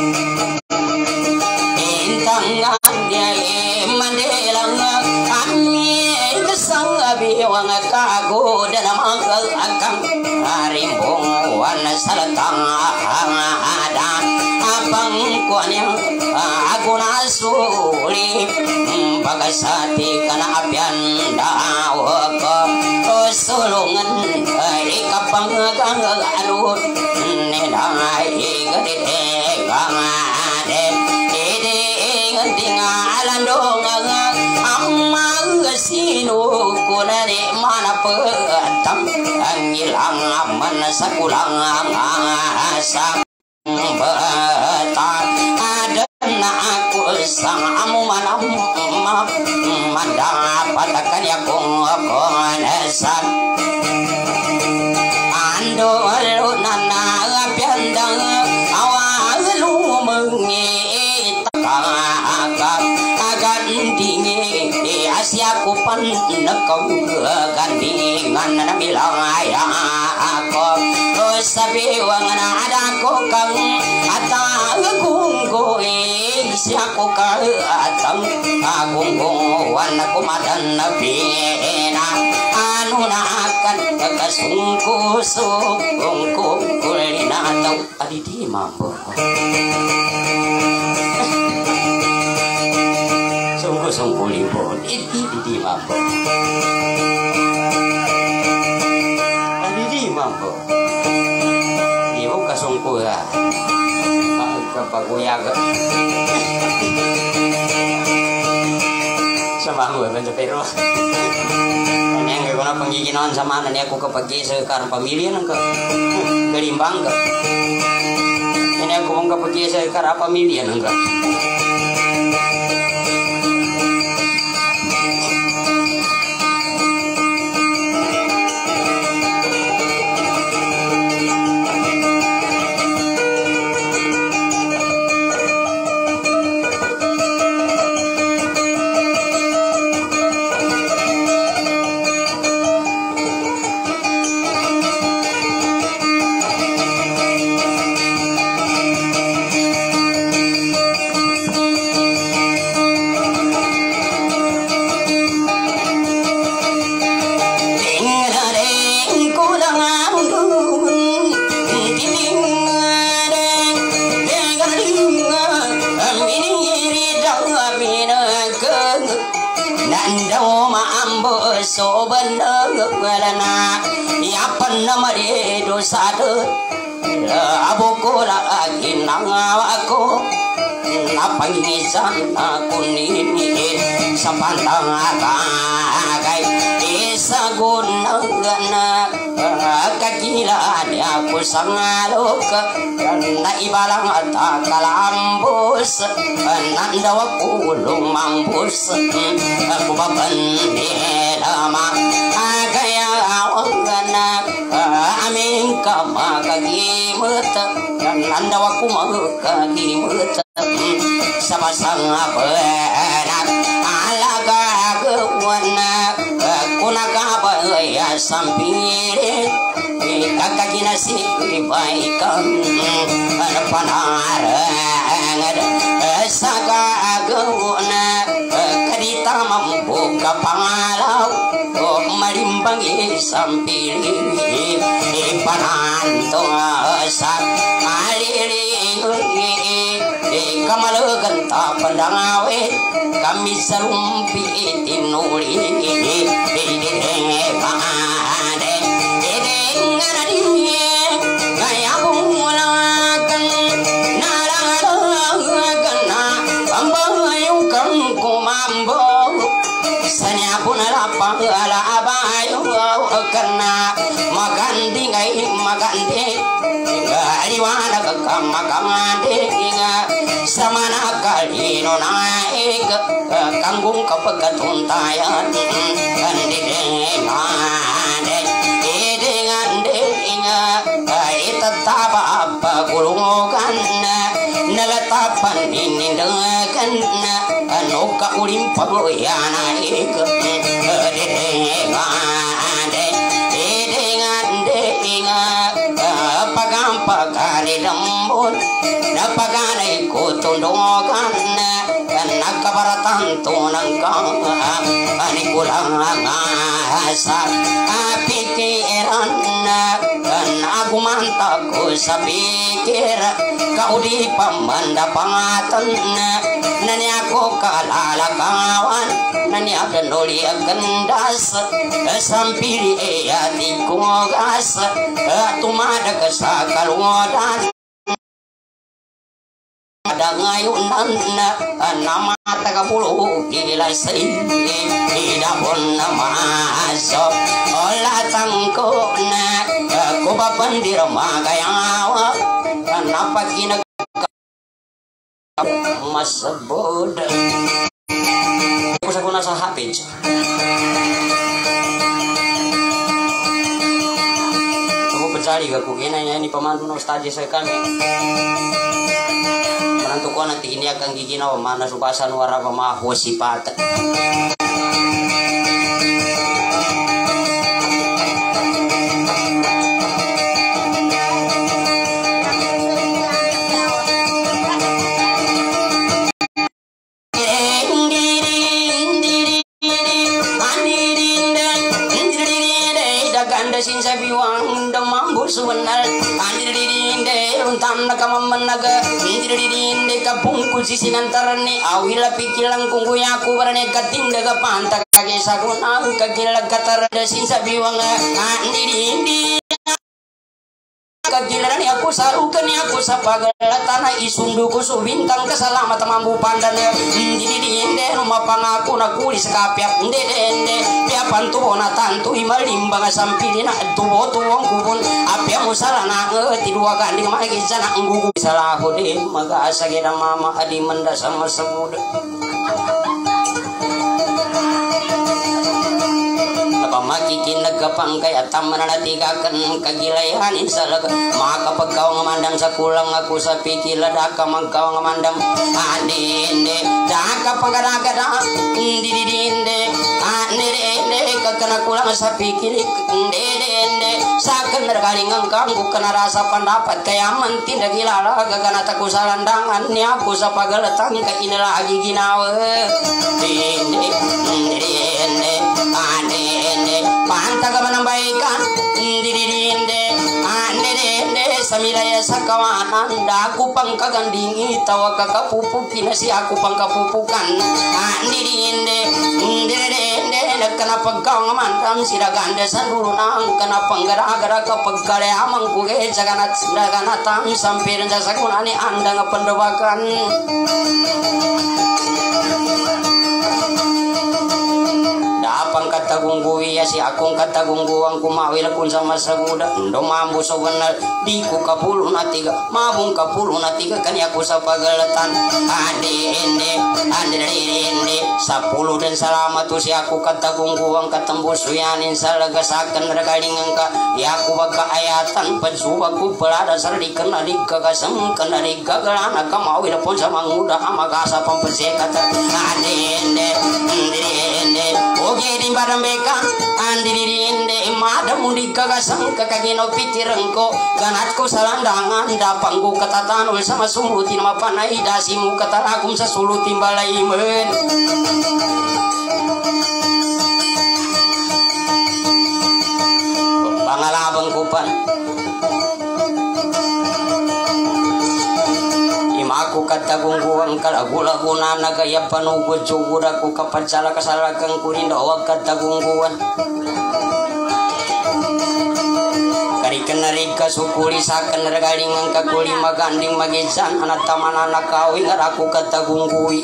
intangan dia mandelang kami kesang biwang kago dan mangkal akang harimbong wana salatang ada abang kuanyang aku nasuli bagasati kana apian dawaka sulungan ikapang gangalut nenai gede gamade ide tinggalan dong amang sinu kunane mana petam angilang aman sakulang asa betan ada aku sang amu manam mandapatakan ya kong konesan ando nana piandang awal lu mengi takak agan dingi asia kupan nekau gandingan bilang ayah aku sabi wangan ada kokang atang kungko siaku ka atang agunggo wana kumadan nabina anu na akan kasungku sungku kulina tau adidi mampu sungku sungku libo idi di mampu adidi mampu kasungku ya kapaguyaga sama gue bentuk pero ini yang guna penggiginan sama nanti aku kepagi sekarang pemilihan ke gerimbang ke ini aku mau kepagi sekarang pemilihan enggak sobenelana ya penamare dosa aboko lagi nangawako napangisan aku nini sapantang akai isa gunagana kakilaan aku sangalok na ibalang at kalambos nandawa kulong mambus aku babandilama kaya awang na aming kamakagimut nandawa kumakagimut sabasang apenak alaga kewana kunakabaya sampire kakagina si baikan panarang saga kewana kadita membuka pangalau marimbang sampire pananto sak aliri kamalagan ta pandangawe kami sarumpi tinuli pangade ngadi kaya bulakan naragana ambayung kang kumambo sanya pun lapang ala abayo karena magandi ngai magandi aliwana kakamakangade samana kalino naik kanggung kapagatuntayan kandidengane idengande inga tetap apa kulungan nalatapan ini dengan anoka ulim pagoyana ik idengane idengande inga pagampagane lembut napaganay ko tundungan nakabaratan tunang kang panikulang asa pikiran nagumanta ko sa pikir kaudi pamandapangatan nani ako kalalakawan nani aganoli agandas sampiri eyati kumogas tumada ka sa kalungodan ada ngayon na nama tagapulo kilasay tidak pun masuk olah tangko na kubapandir magayawa kenapa kinag masabod ako sa kuna sa hapit aku pencari aku kena ini pemandu nostalgia saya kami menantu ko nanti ini akan giginaw mana subasan warga mahu sifat sin sabiwang damambul suwenal andirinde runtam nakamamanaga indirinde kapungkul sisinantarane awila pikilang kungguyaku barane katindaga pantak kage saguna kagila katarada sin sabiwang andirinde kagilaran aku sarukan aku sapagalatana isunduku subintang kesalamat mambu pandana didinde rumah pangaku nakulis kapiak ndende piapan tuwo na tantu imalimbang sampilina tuwo tuwong kubun apia musalana ngeti dua ganding magi sana nggugu salahu de maga asageda mama adi menda sama semud makikin nagapang kaya taman na tigakan kagilayan insalag maka pagkaw nga mandam sa kulang ako sa pikila daka magkaw nga mandam andinde daka pagkadagada indidinde andidinde kakana kulang sa pikili indidinde sa kanargaling ang kanggo kanarasa pandapat kaya mantinda gilala gaganata ko sa landangan niya ako sa pagalatang kainalagi ginawa indidinde indidinde andinde pantaga manambaikan indirinde andende samilaya sakawanan da aku pangkagandingi tawa kakapupukin si aku pangkapupukan andirinde ndirinde kenapa kau ngamantam siraganda sandulu nang kenapa gara-gara kapagkale amang kuge jaganat siraganatam sampai jasa kunani anda ngapendewakan apang kata gungguwi ya si akong kata gungguang kumawil kun sama saguda ndo mambu so bener di ku kapuluh na tiga mabung kapuluh na tiga kan aku sa pagalatan ade ende ande ende sepuluh dan salamat tu si aku kata gungguang katembus suyanin salagasakan regaling engka ya aku baga ayatan pensuba ku pelada sardi kena di gagasem kena di gagalana kamawil pun sama nguda amagasa pempesekata ade ende ende ende oke di barang beka andirinde madam di kagasang kakagino pikirengko ganatku salandangan dapangku katatanul sama sulutin mapanai dasimu katarakum sasulutin balaimen pangalabang kupan aku kata gungguang kalagula-guna nagaya panugod sugura ko kapansala kasalagang kunin awag kata gungguan karikan narig kasukuli sakan regaling ang kakuli maganding magisan anak taman anak kawing aku kata gunggui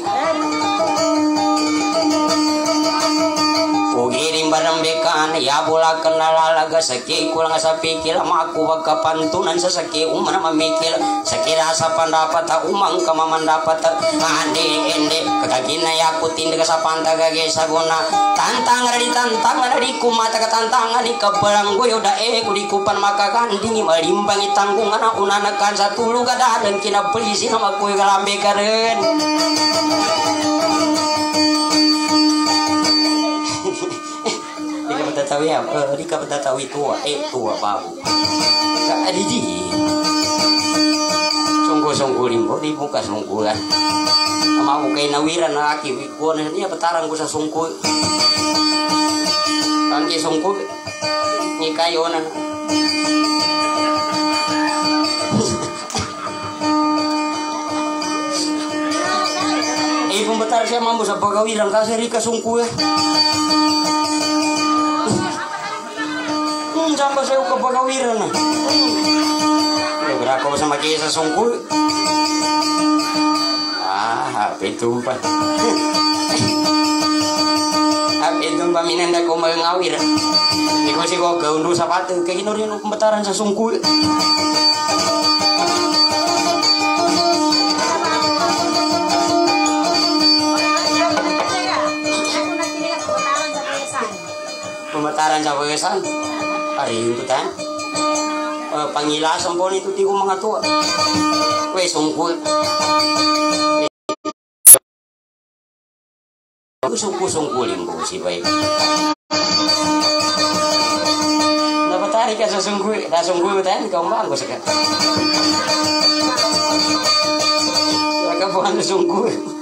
ugiring barang bekan ya bola kenalalaga sakit kulang sa pikir aku wag kapantunan sa sakit umana mamikil sakit rasa pandapat umang kamaman dapat ande ende kagina ya kutin de sa pantagage saguna tantang radi tantang radi kumata katantangan di kabalang goyo da e kuli kupan makaganding malimbang itanggungan unana kan satulu kada dan kina polisi nama kuy galambe karen tawi apa di kapata tawi tua eh tua babu kak adiji sungguh-sungguh limbo di muka sungguhan sama aku kayak nawiran laki wikuan ini apa tarang ku sa sungguh kangge sungguh ni kayonan eh pembetar saya mampu sa pagawiran kasi rika sungguh ya sampai saya ke pagawiran nah berapa sama kisah sungguh ah apa itu pak apa itu paminan dah kau mengawir ini kau sih kau gaundu sapatu kayak gini orang pembetaran sesungguh pembetaran sawesan hari itu kan uh, pangilasan pun itu tiku mga tua weh sungguh sungguh-sungguh limbo si baik dapat tarik ka sa sungguh dah sungguh kan kau bangko sekat ya kapuan sungguh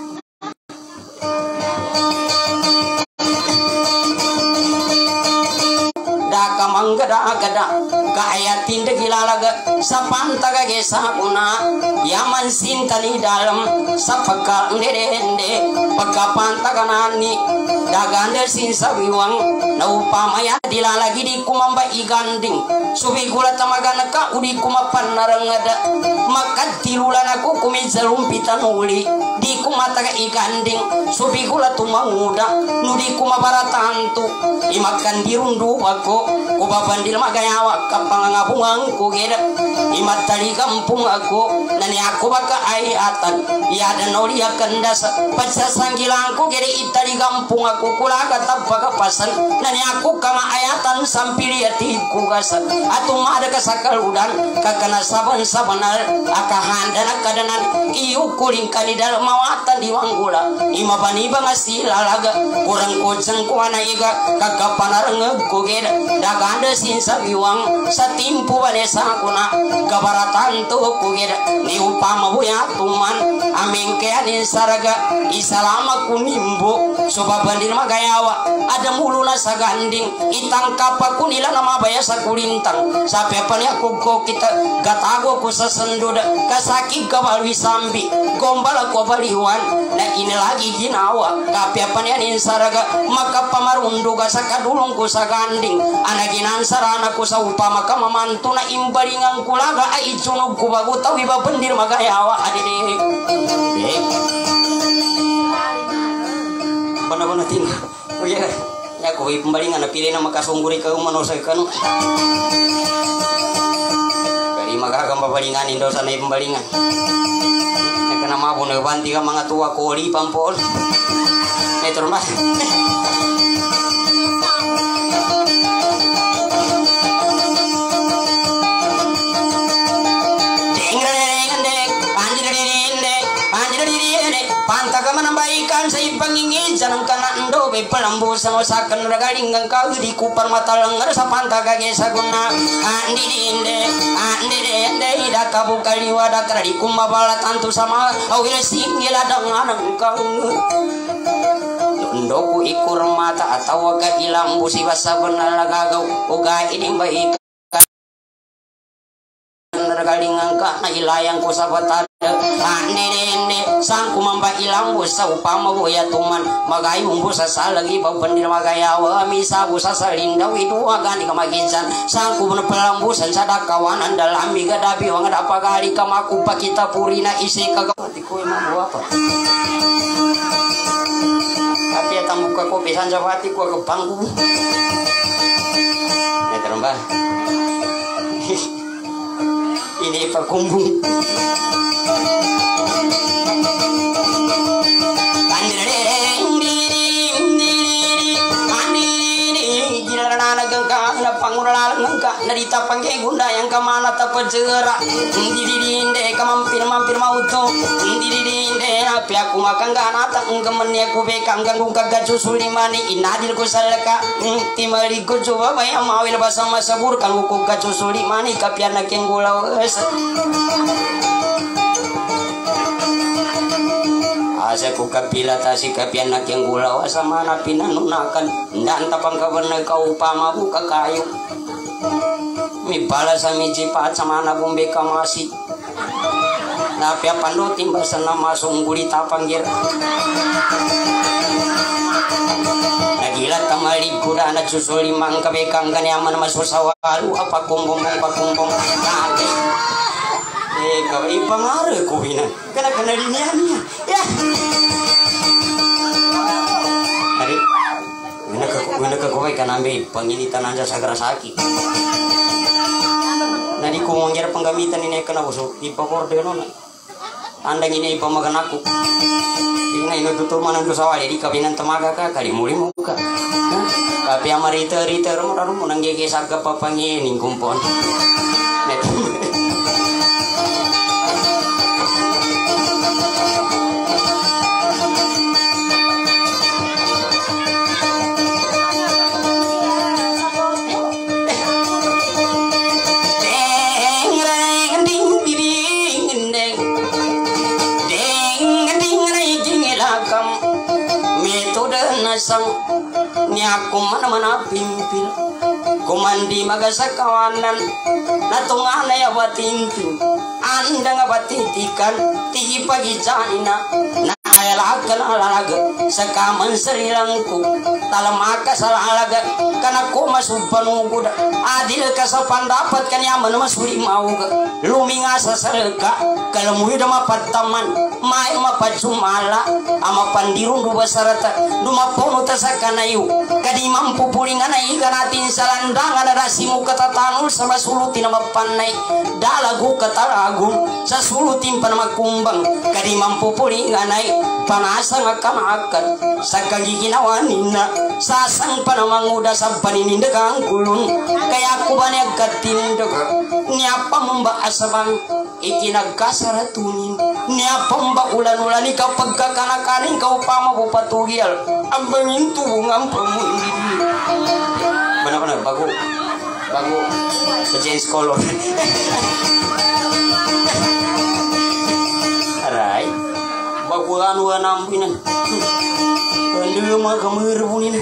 gada-gada kaya tindak hilalaga sa pantaga gesa una yaman sintali dalam sa pagka ndende pagka pantaga nani daganda sinsa wiwang na upamaya dilalagi di kumamba iganding subi gula tamagana ka udi kumapan narangada makat tilulan aku kumizalumpitan uli di kumataga iganding subi gula tumanguda nudi kumabaratantu imakan dirundu ako kubabandil magayawa kapangangabungang kugeda imat tali kampung aku nani aku baka ayatan ya dan oli akan dasa pagsasanggilang ko gede itali kampung aku kulaga tabaga pasan nani aku kama ayatan sampiri ati kugasa atau ada kasakaludan kakana saban sabanal akahandana kadanan iu kuling kanidal mawatan di wanggula ima bani bangasi lalaga kurang kojeng kuana iga kagapanareng kugeda daga anda sinsa biwang sa timpu banesa kuna kabaratan to kugeda ni upama buya tuman amin keanin saraga isalama kunimbo soba bandir magayawa ada muluna saganding itang kapa kunila nama bayasa kulintang sampai pani aku go kita gatago ku sesenduda kasaki kabalwi sambi gombal aku baliwan na ini lagi ginawa tapi apanianin saraga maka pamarundu ga sakadulung ku saganding anaginan sarana ku sa upama kamamantu na imbalingan kulaga ai junog ku bagu tawi ba bendir magayawa adede benar-benar tinggal oh ya ya ku pembalingan na pilih nama kasungguri ka umanosakan kali magagang pabalingan indo sana pembalingan ya kana mabon na banti ka mga tuwa koli pampol eh terus menambahkan saya pangingin jangan kena endo bepelambu sama saken regaling engkau di kupar mata lengar sapanta kage saguna andi dinde andi dinde ida kabu kali wada kali kumabala tantu sama awil singgila dengan engkau ndoku ikur mata atau ga ilang busi basa benar gagau uga ini baik regaling engkau na ilayang ku sabata andi dinde sang kumamba ilang busa upama buya tuman magai umbusa salagi bau pendir magayawa misa busa salinda widu agani kamaginsan sang kumna pelambusan sadakawanan dalam miga dabi wang ada pagali kamaku pakita purina isi kagati ko emang apa tapi ya tamu ko pisan jawati ko ke bangku ya terembah ini pakumbung panguralan engka narita pangge gunda yang kamana tapajera ndirinde kamampir mampir mauto ndirinde api aku makan ganata enggemenya ku bekang ganggu kagak susulimani inadir ku salaka timari ku coba bayam mawil basa masabur kanggu ku kagak susulimani kapiana kenggula wes asa ku kapila tasi kapian nak yang gula sama na pinanunakan dan tapang kabarna kau upama buka kayu mi bala sami jipat sama na bumbe kamasi na pia pando timba sana masung guli tapanggir nagila tamali kuda na susuli mang kabekang ganyaman masusawalu apa kumbong apa kumbong nate eh kau ipangaruh ku bina kena kena dinianya ya hari wina ke wina ke kowe kan ambil panginitan anja sagara saki nadi ku ngongger penggamitan ini kena busuk ipakor deno anda ini pamagan aku ini ini tutur manan kusawali di kabinan temaga ka kali muli muka tapi amarita rita rumah rumah nanggege saga papangi ning kumpon sang nyaku mana-mana pimpin kumandi magasa kawanan natungan ya batimpin anda ngabatitikan tigi pagi janina na ayalakan alalaga sakaman serilangku talamaka salalaga kana ko masupanuguda adil kasapan dapat kan yaman masuri mauga luminga sasareka kalamuy da mapataman may mapajumala ama pandirun du basarata dumapono ta sa kanayu kadi mampu pulingan ay kanatin salandangan rasimu katatanul sa masulutin na mapanay dalagu kataragun sa sulutin pa na magkumbang kadi mampu pulingan ay panasa nga kamakan sa kagiginawanin na sasang pa na manguda sa paninindagang kulun kaya ako ba nagkatindag niya pa mamba asabang ikinagkasaratunin niya pa mamba ulan-ulan ikaw pagkakanakanin kau pa mabupatugyal ang bangin tuwang pamundi mana-mana bago bago sa James Color anu nampinan. Kandeung mah kameur punina.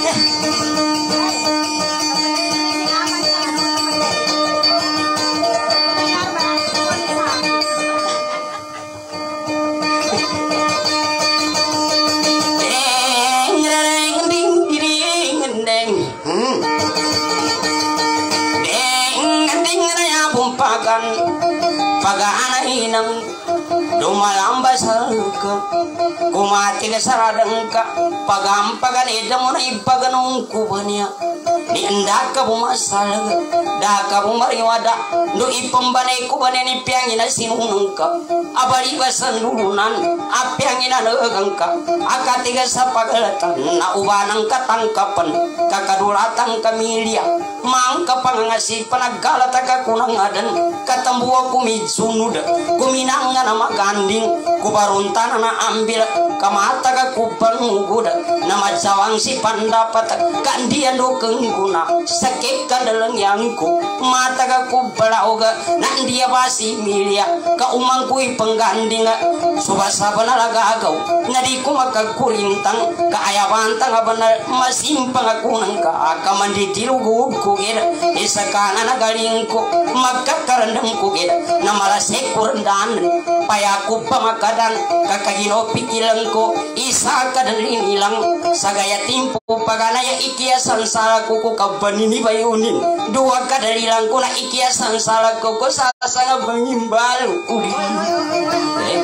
Pagana inang dumalamba salka kumati ka saradangka pagampagan edamo na ipaganong kubanya ni endaka bumasal daka bumariwada do ipambanay kubanya ni piangin na sinunungka abali basan dulunan apiangin na nagangka akatiga sa pagalatan na ubanang katangkapan kakadulatan kamilya mangka pangangasi panaggalata ka kunang adan katambuwa kumidsunod kuminanga na maganding kubaruntan na ambil kamata ka kupanugod na madsawang si pandapat kandian do kengguna sakit ka dalang yangko mata ka kubalaoga nandia basi milya ka umangkuy pengganding subasa panalagagaw nadi ko makagkurintang kaayabantang abanal masimpang akunang ka akamanditilugod ko isa ka na nagaling ko magkakarandang ko na malasik ko rendan payaku pamakadan kakagino pikilang ko isa ka dalin ilang sa gaya timpo paganaya ikiasan sala ko ko kabanini bayunin dua ka dalilang ko na ikiasan sala ko ko sa nga bangimbal uli eh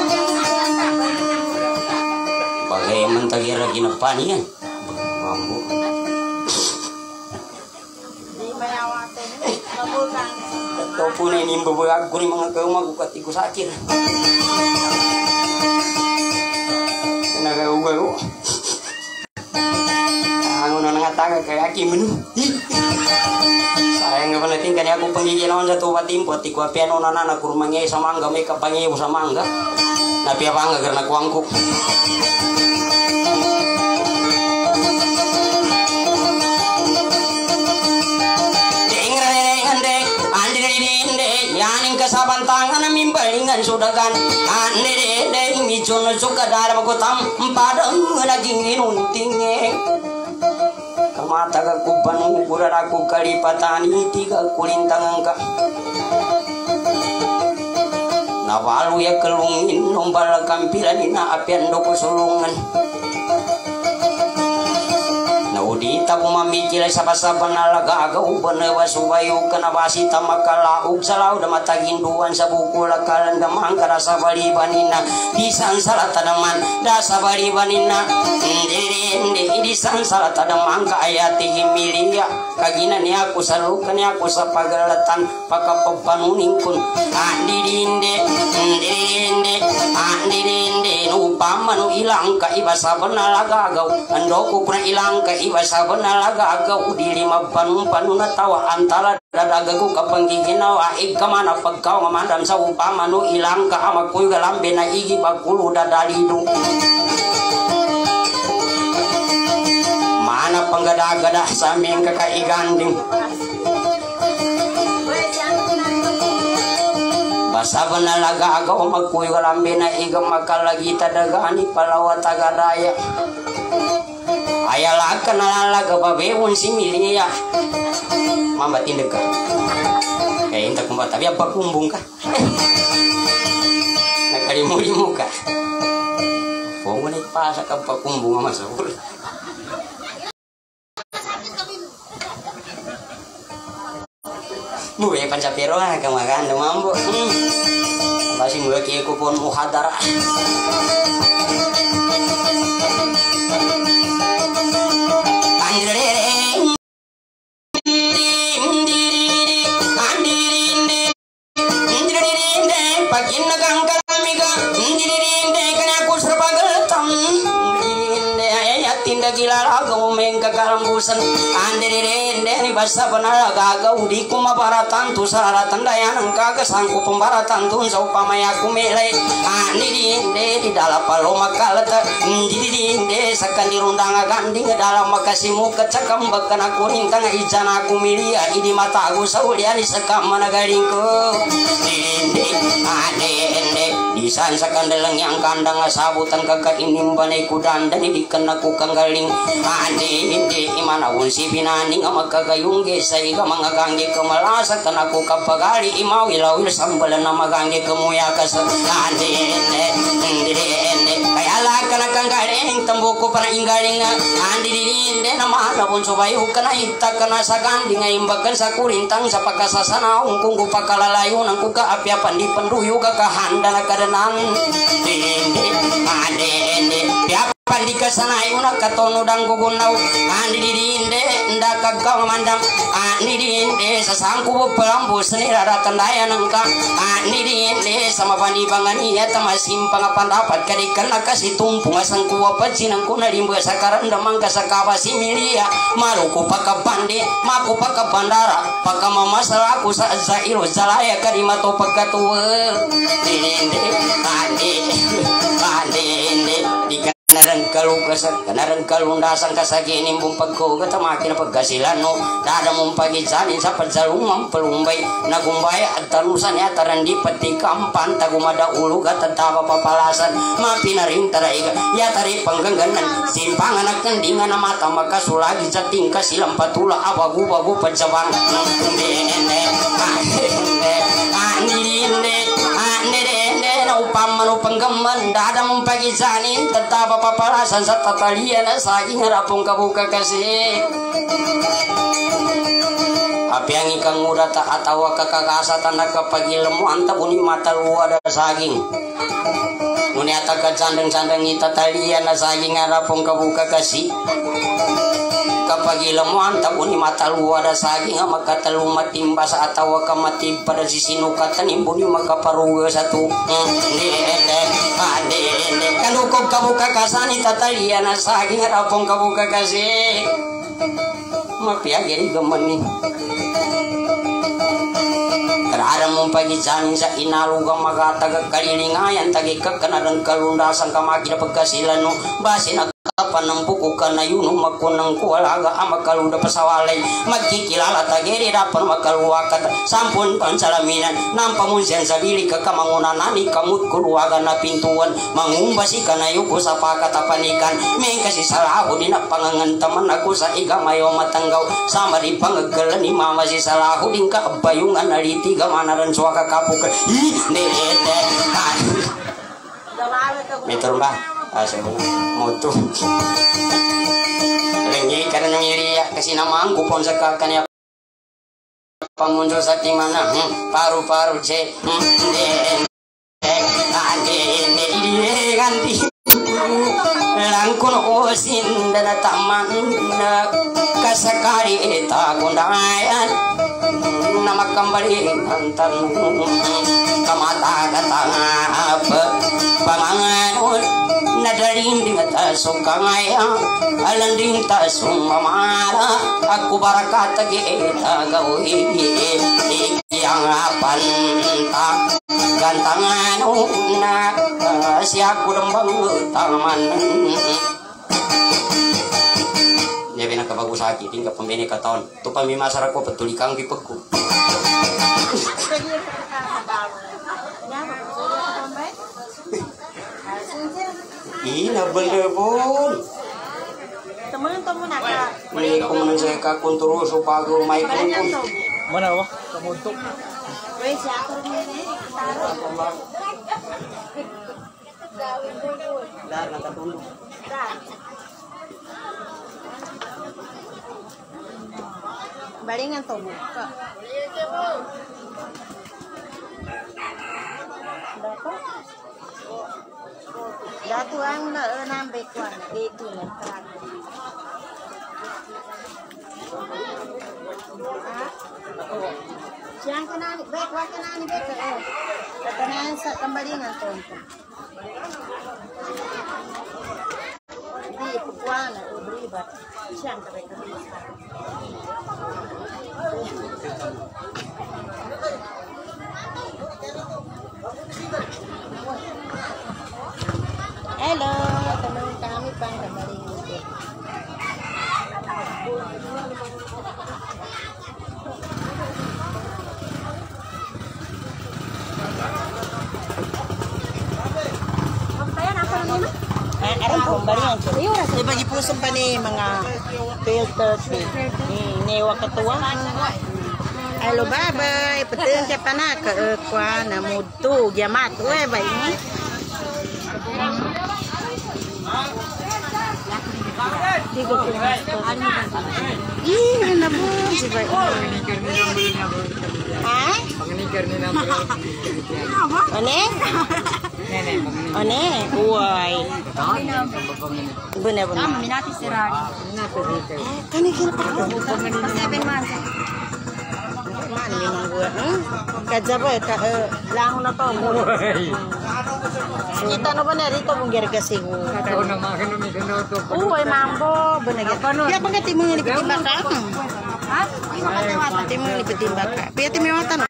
bagaimana tagira ginapanian mambo Kau pun ini membawa aku ni mga kau magu katiku sakit. Naga uga ko. Ang una nangataga kay aki menu. Sayang nga pala tingkan ako pangigilawan sa tuwa timpo ti ko piano na na kurmangay sa mangga may kapangay sa mangga. Napi apa nga karena kuangku. Yaning kasabantangan mimbalingan sudagan ande de micun suka dalam kotam padang naging inuntinge kamata ka kuban ukuran aku kalipatani tiga kulintang angka nawalu ya kelungin nombal kampilan ina apian doko sulungan Udita pumamikil sa pasaban na lagagaw banawa subayo kanabasi tamakalaog sa law na mataginduan sa bukula kalandamang karasa balibanina disan salata naman dasa balibanina hindi hindi disan salata naman kaayati himilia kagina niya ako sa luka niya ako sa pagalatan pagkapapanunin kun andi dinde hindi hindi andi dinde upama no ilang ka iba sa banalagagaw ando ko na ilang ka iba saban alaga agaw di lima panumpan na tawa antara dadagago kapanggiginawa igkamana pagkaw mamandam sa upama no ilang ka amakoy galambe na igi bagkulo dadalido mana panggada-gada sa aming kakaiganding basaban alaga agaw magkuy galambe na igam makalagita dagani palawa tagadaya ayalah kenal ke babewon si milia mamba tindak kayak intak kumpat tapi apa kumbung kah nak kali muli muka fongo ni pasak apa kumbung sama sebul mu ya pancapiro ah kemakan mambo masih mu ki ko pon muhadara karambusan andere ni basa banala gaga udi kuma baratan tu saratan dayanang kaga sangku pembaratan tun sa upamaya kumele ani di di dalam paloma kalata di di di sakan dirundang ganding dalam makasimu kecakam bakana kuning tang ijana aku milia idi mata aku sauliani sekam mana garingku di di ade ende di Bisan sa kandalang yang kandang asabutan kakainin banay kudan dan dikena ku kanggaling andi hindi imanawon si binani nga magkagayungge sa iga mga gangge kamalasa kanaku kapagali imaw ilawil sambalan na magangge kamuyakas andi hindi hindi hindi kaya la kana kanggaling tambuko para inggaling andi hindi na mahalapon subayo kana itak kana sa ganding nga imbagan sa kurintang sa pagkasasana kung kupakalalayo ng kukaapyapan di penduyo kakahanda na kada Dende, adende, piapan di kesanai una katono dan gugunaw, andi dinde, nda kagkaw mandam, andi dinde, sasangku pelambu seni rada tandaya nangka, andi dinde, sama bani bangani ya tamasim pangapandapat kadikan nakasi tumpung asangku wapajin ang kunarimba sakaran damang kasakaba similia, maluku pakabande, maku pakabandara, pakamamasalah aku sa zairo zalaya kadimato pagkatuwa, dinde. Ande, ande, ande, di kanaran kalugas, kanaran kalundasan kasagi nimbung pagkoga tamakin pagkasilano, dada mong pagisanin sa pagsalumang pelumbay, nagumbay at talusan ya tarandi pati kampan, tagumada ulu gatataba papalasan, mapinaring taraiga, ya tari panggangganan, simpangan at kandingan na mata makasulagi sa tingka silang patula, awagu-wagu pagsabang, ande, ande, ande, ande, ande, ande, upamano panggaman dada mong pagisanin tataba papalasan sa tatalian na saging harapong kabuka kasi api ang ikang muda ta atawa kakakasatan na kapagilamo anta buni mata luwa da saging muni atagad sandang-sandang itatalian na saging harapong kabuka kasi kapag ilamuan tabo ni mataluwa da saging nga magkatalumat timba sa atawa ka matib pada si sinukatan imbo ni magkaparuga sa tu hindi hindi hindi hindi kanukog kabuka kasani tatalian na saging harapong kabuka kasi mapiyagiri gaman ni Karara mong pagisanin sa inalugang magatagag kalilingayan tagikag kanadang kalundasan kamaki na pagkasilan no basin kapan ng buko ka na yun magkunang kuwalaga ang magkalunda pa sa walay magkikilala tagiri dapan magkaluwakat sampun pansalaminan ng pamunsiyan sa bili ka kamangunanan ikamut kuluwaga na pintuan mangumbasi ka na yuko sa pakatapanikan may kasi salaho din na pangangantaman ako sa igamayo matanggaw sama rin pangagala ni mama si salaho din ka abayungan naliti gamanaran suwaka kapuk ih nete metro ba asal moto lengi karena ngiriya kasi namang kupon sa kakanya pangunjo sa timana hmm, paru-paru je hmm, de ade ne ide ganti langkun osin dan taman kasakari eta kundayan nama kembali antan kamata katanga apa pangangun nadaring dengan tasong kangaya alanding tasong mamara aku barakat kita gawi yang panta gantangan na siya kurembang taman dia bina kabagus sakit tinggal pembini katon tu pamimasara ko petulikang pipegku Ina bener pun. Temen-temen nak. Ini kemudian saya kakun terus supaya main pun. Mana wah kamu untuk? Wei siapa ini? Dar nak tunduk. Dar. Baringan tu buka. Dapat. Datu ang na enam bekwan itu letak. Siang kena ni bekwan kena ni bekwan. Kena sa kembali ngan tonton. Di pukuan beri bat. Siang mereka bisa. Hello, teman kami pang kembali ngisi. Barian to. Di bagi pusong pa ni mga twelve thirty. Hmm, newa ketua. Halo babay, peteng ka pa na ka kwa na mutu giamat we bay ni. Di ko Ih, na bu si bay. Ha? Pangnikar ni na bro. One? One? Uy. Bener bener. Minati si Rani. Kani kira pa ko. Seven months. Mana memang gue? Hmm? Kaja ba ka lang na to. Kita no bener dito mong gergasi ko. Ikaw na makin ni kano to. Uy, mambo, bener gitu. Ya pagkati mo ni petimbak ka. Ha? Hindi makatawa. Pati mo ni petimbak ka. Piyati mo mata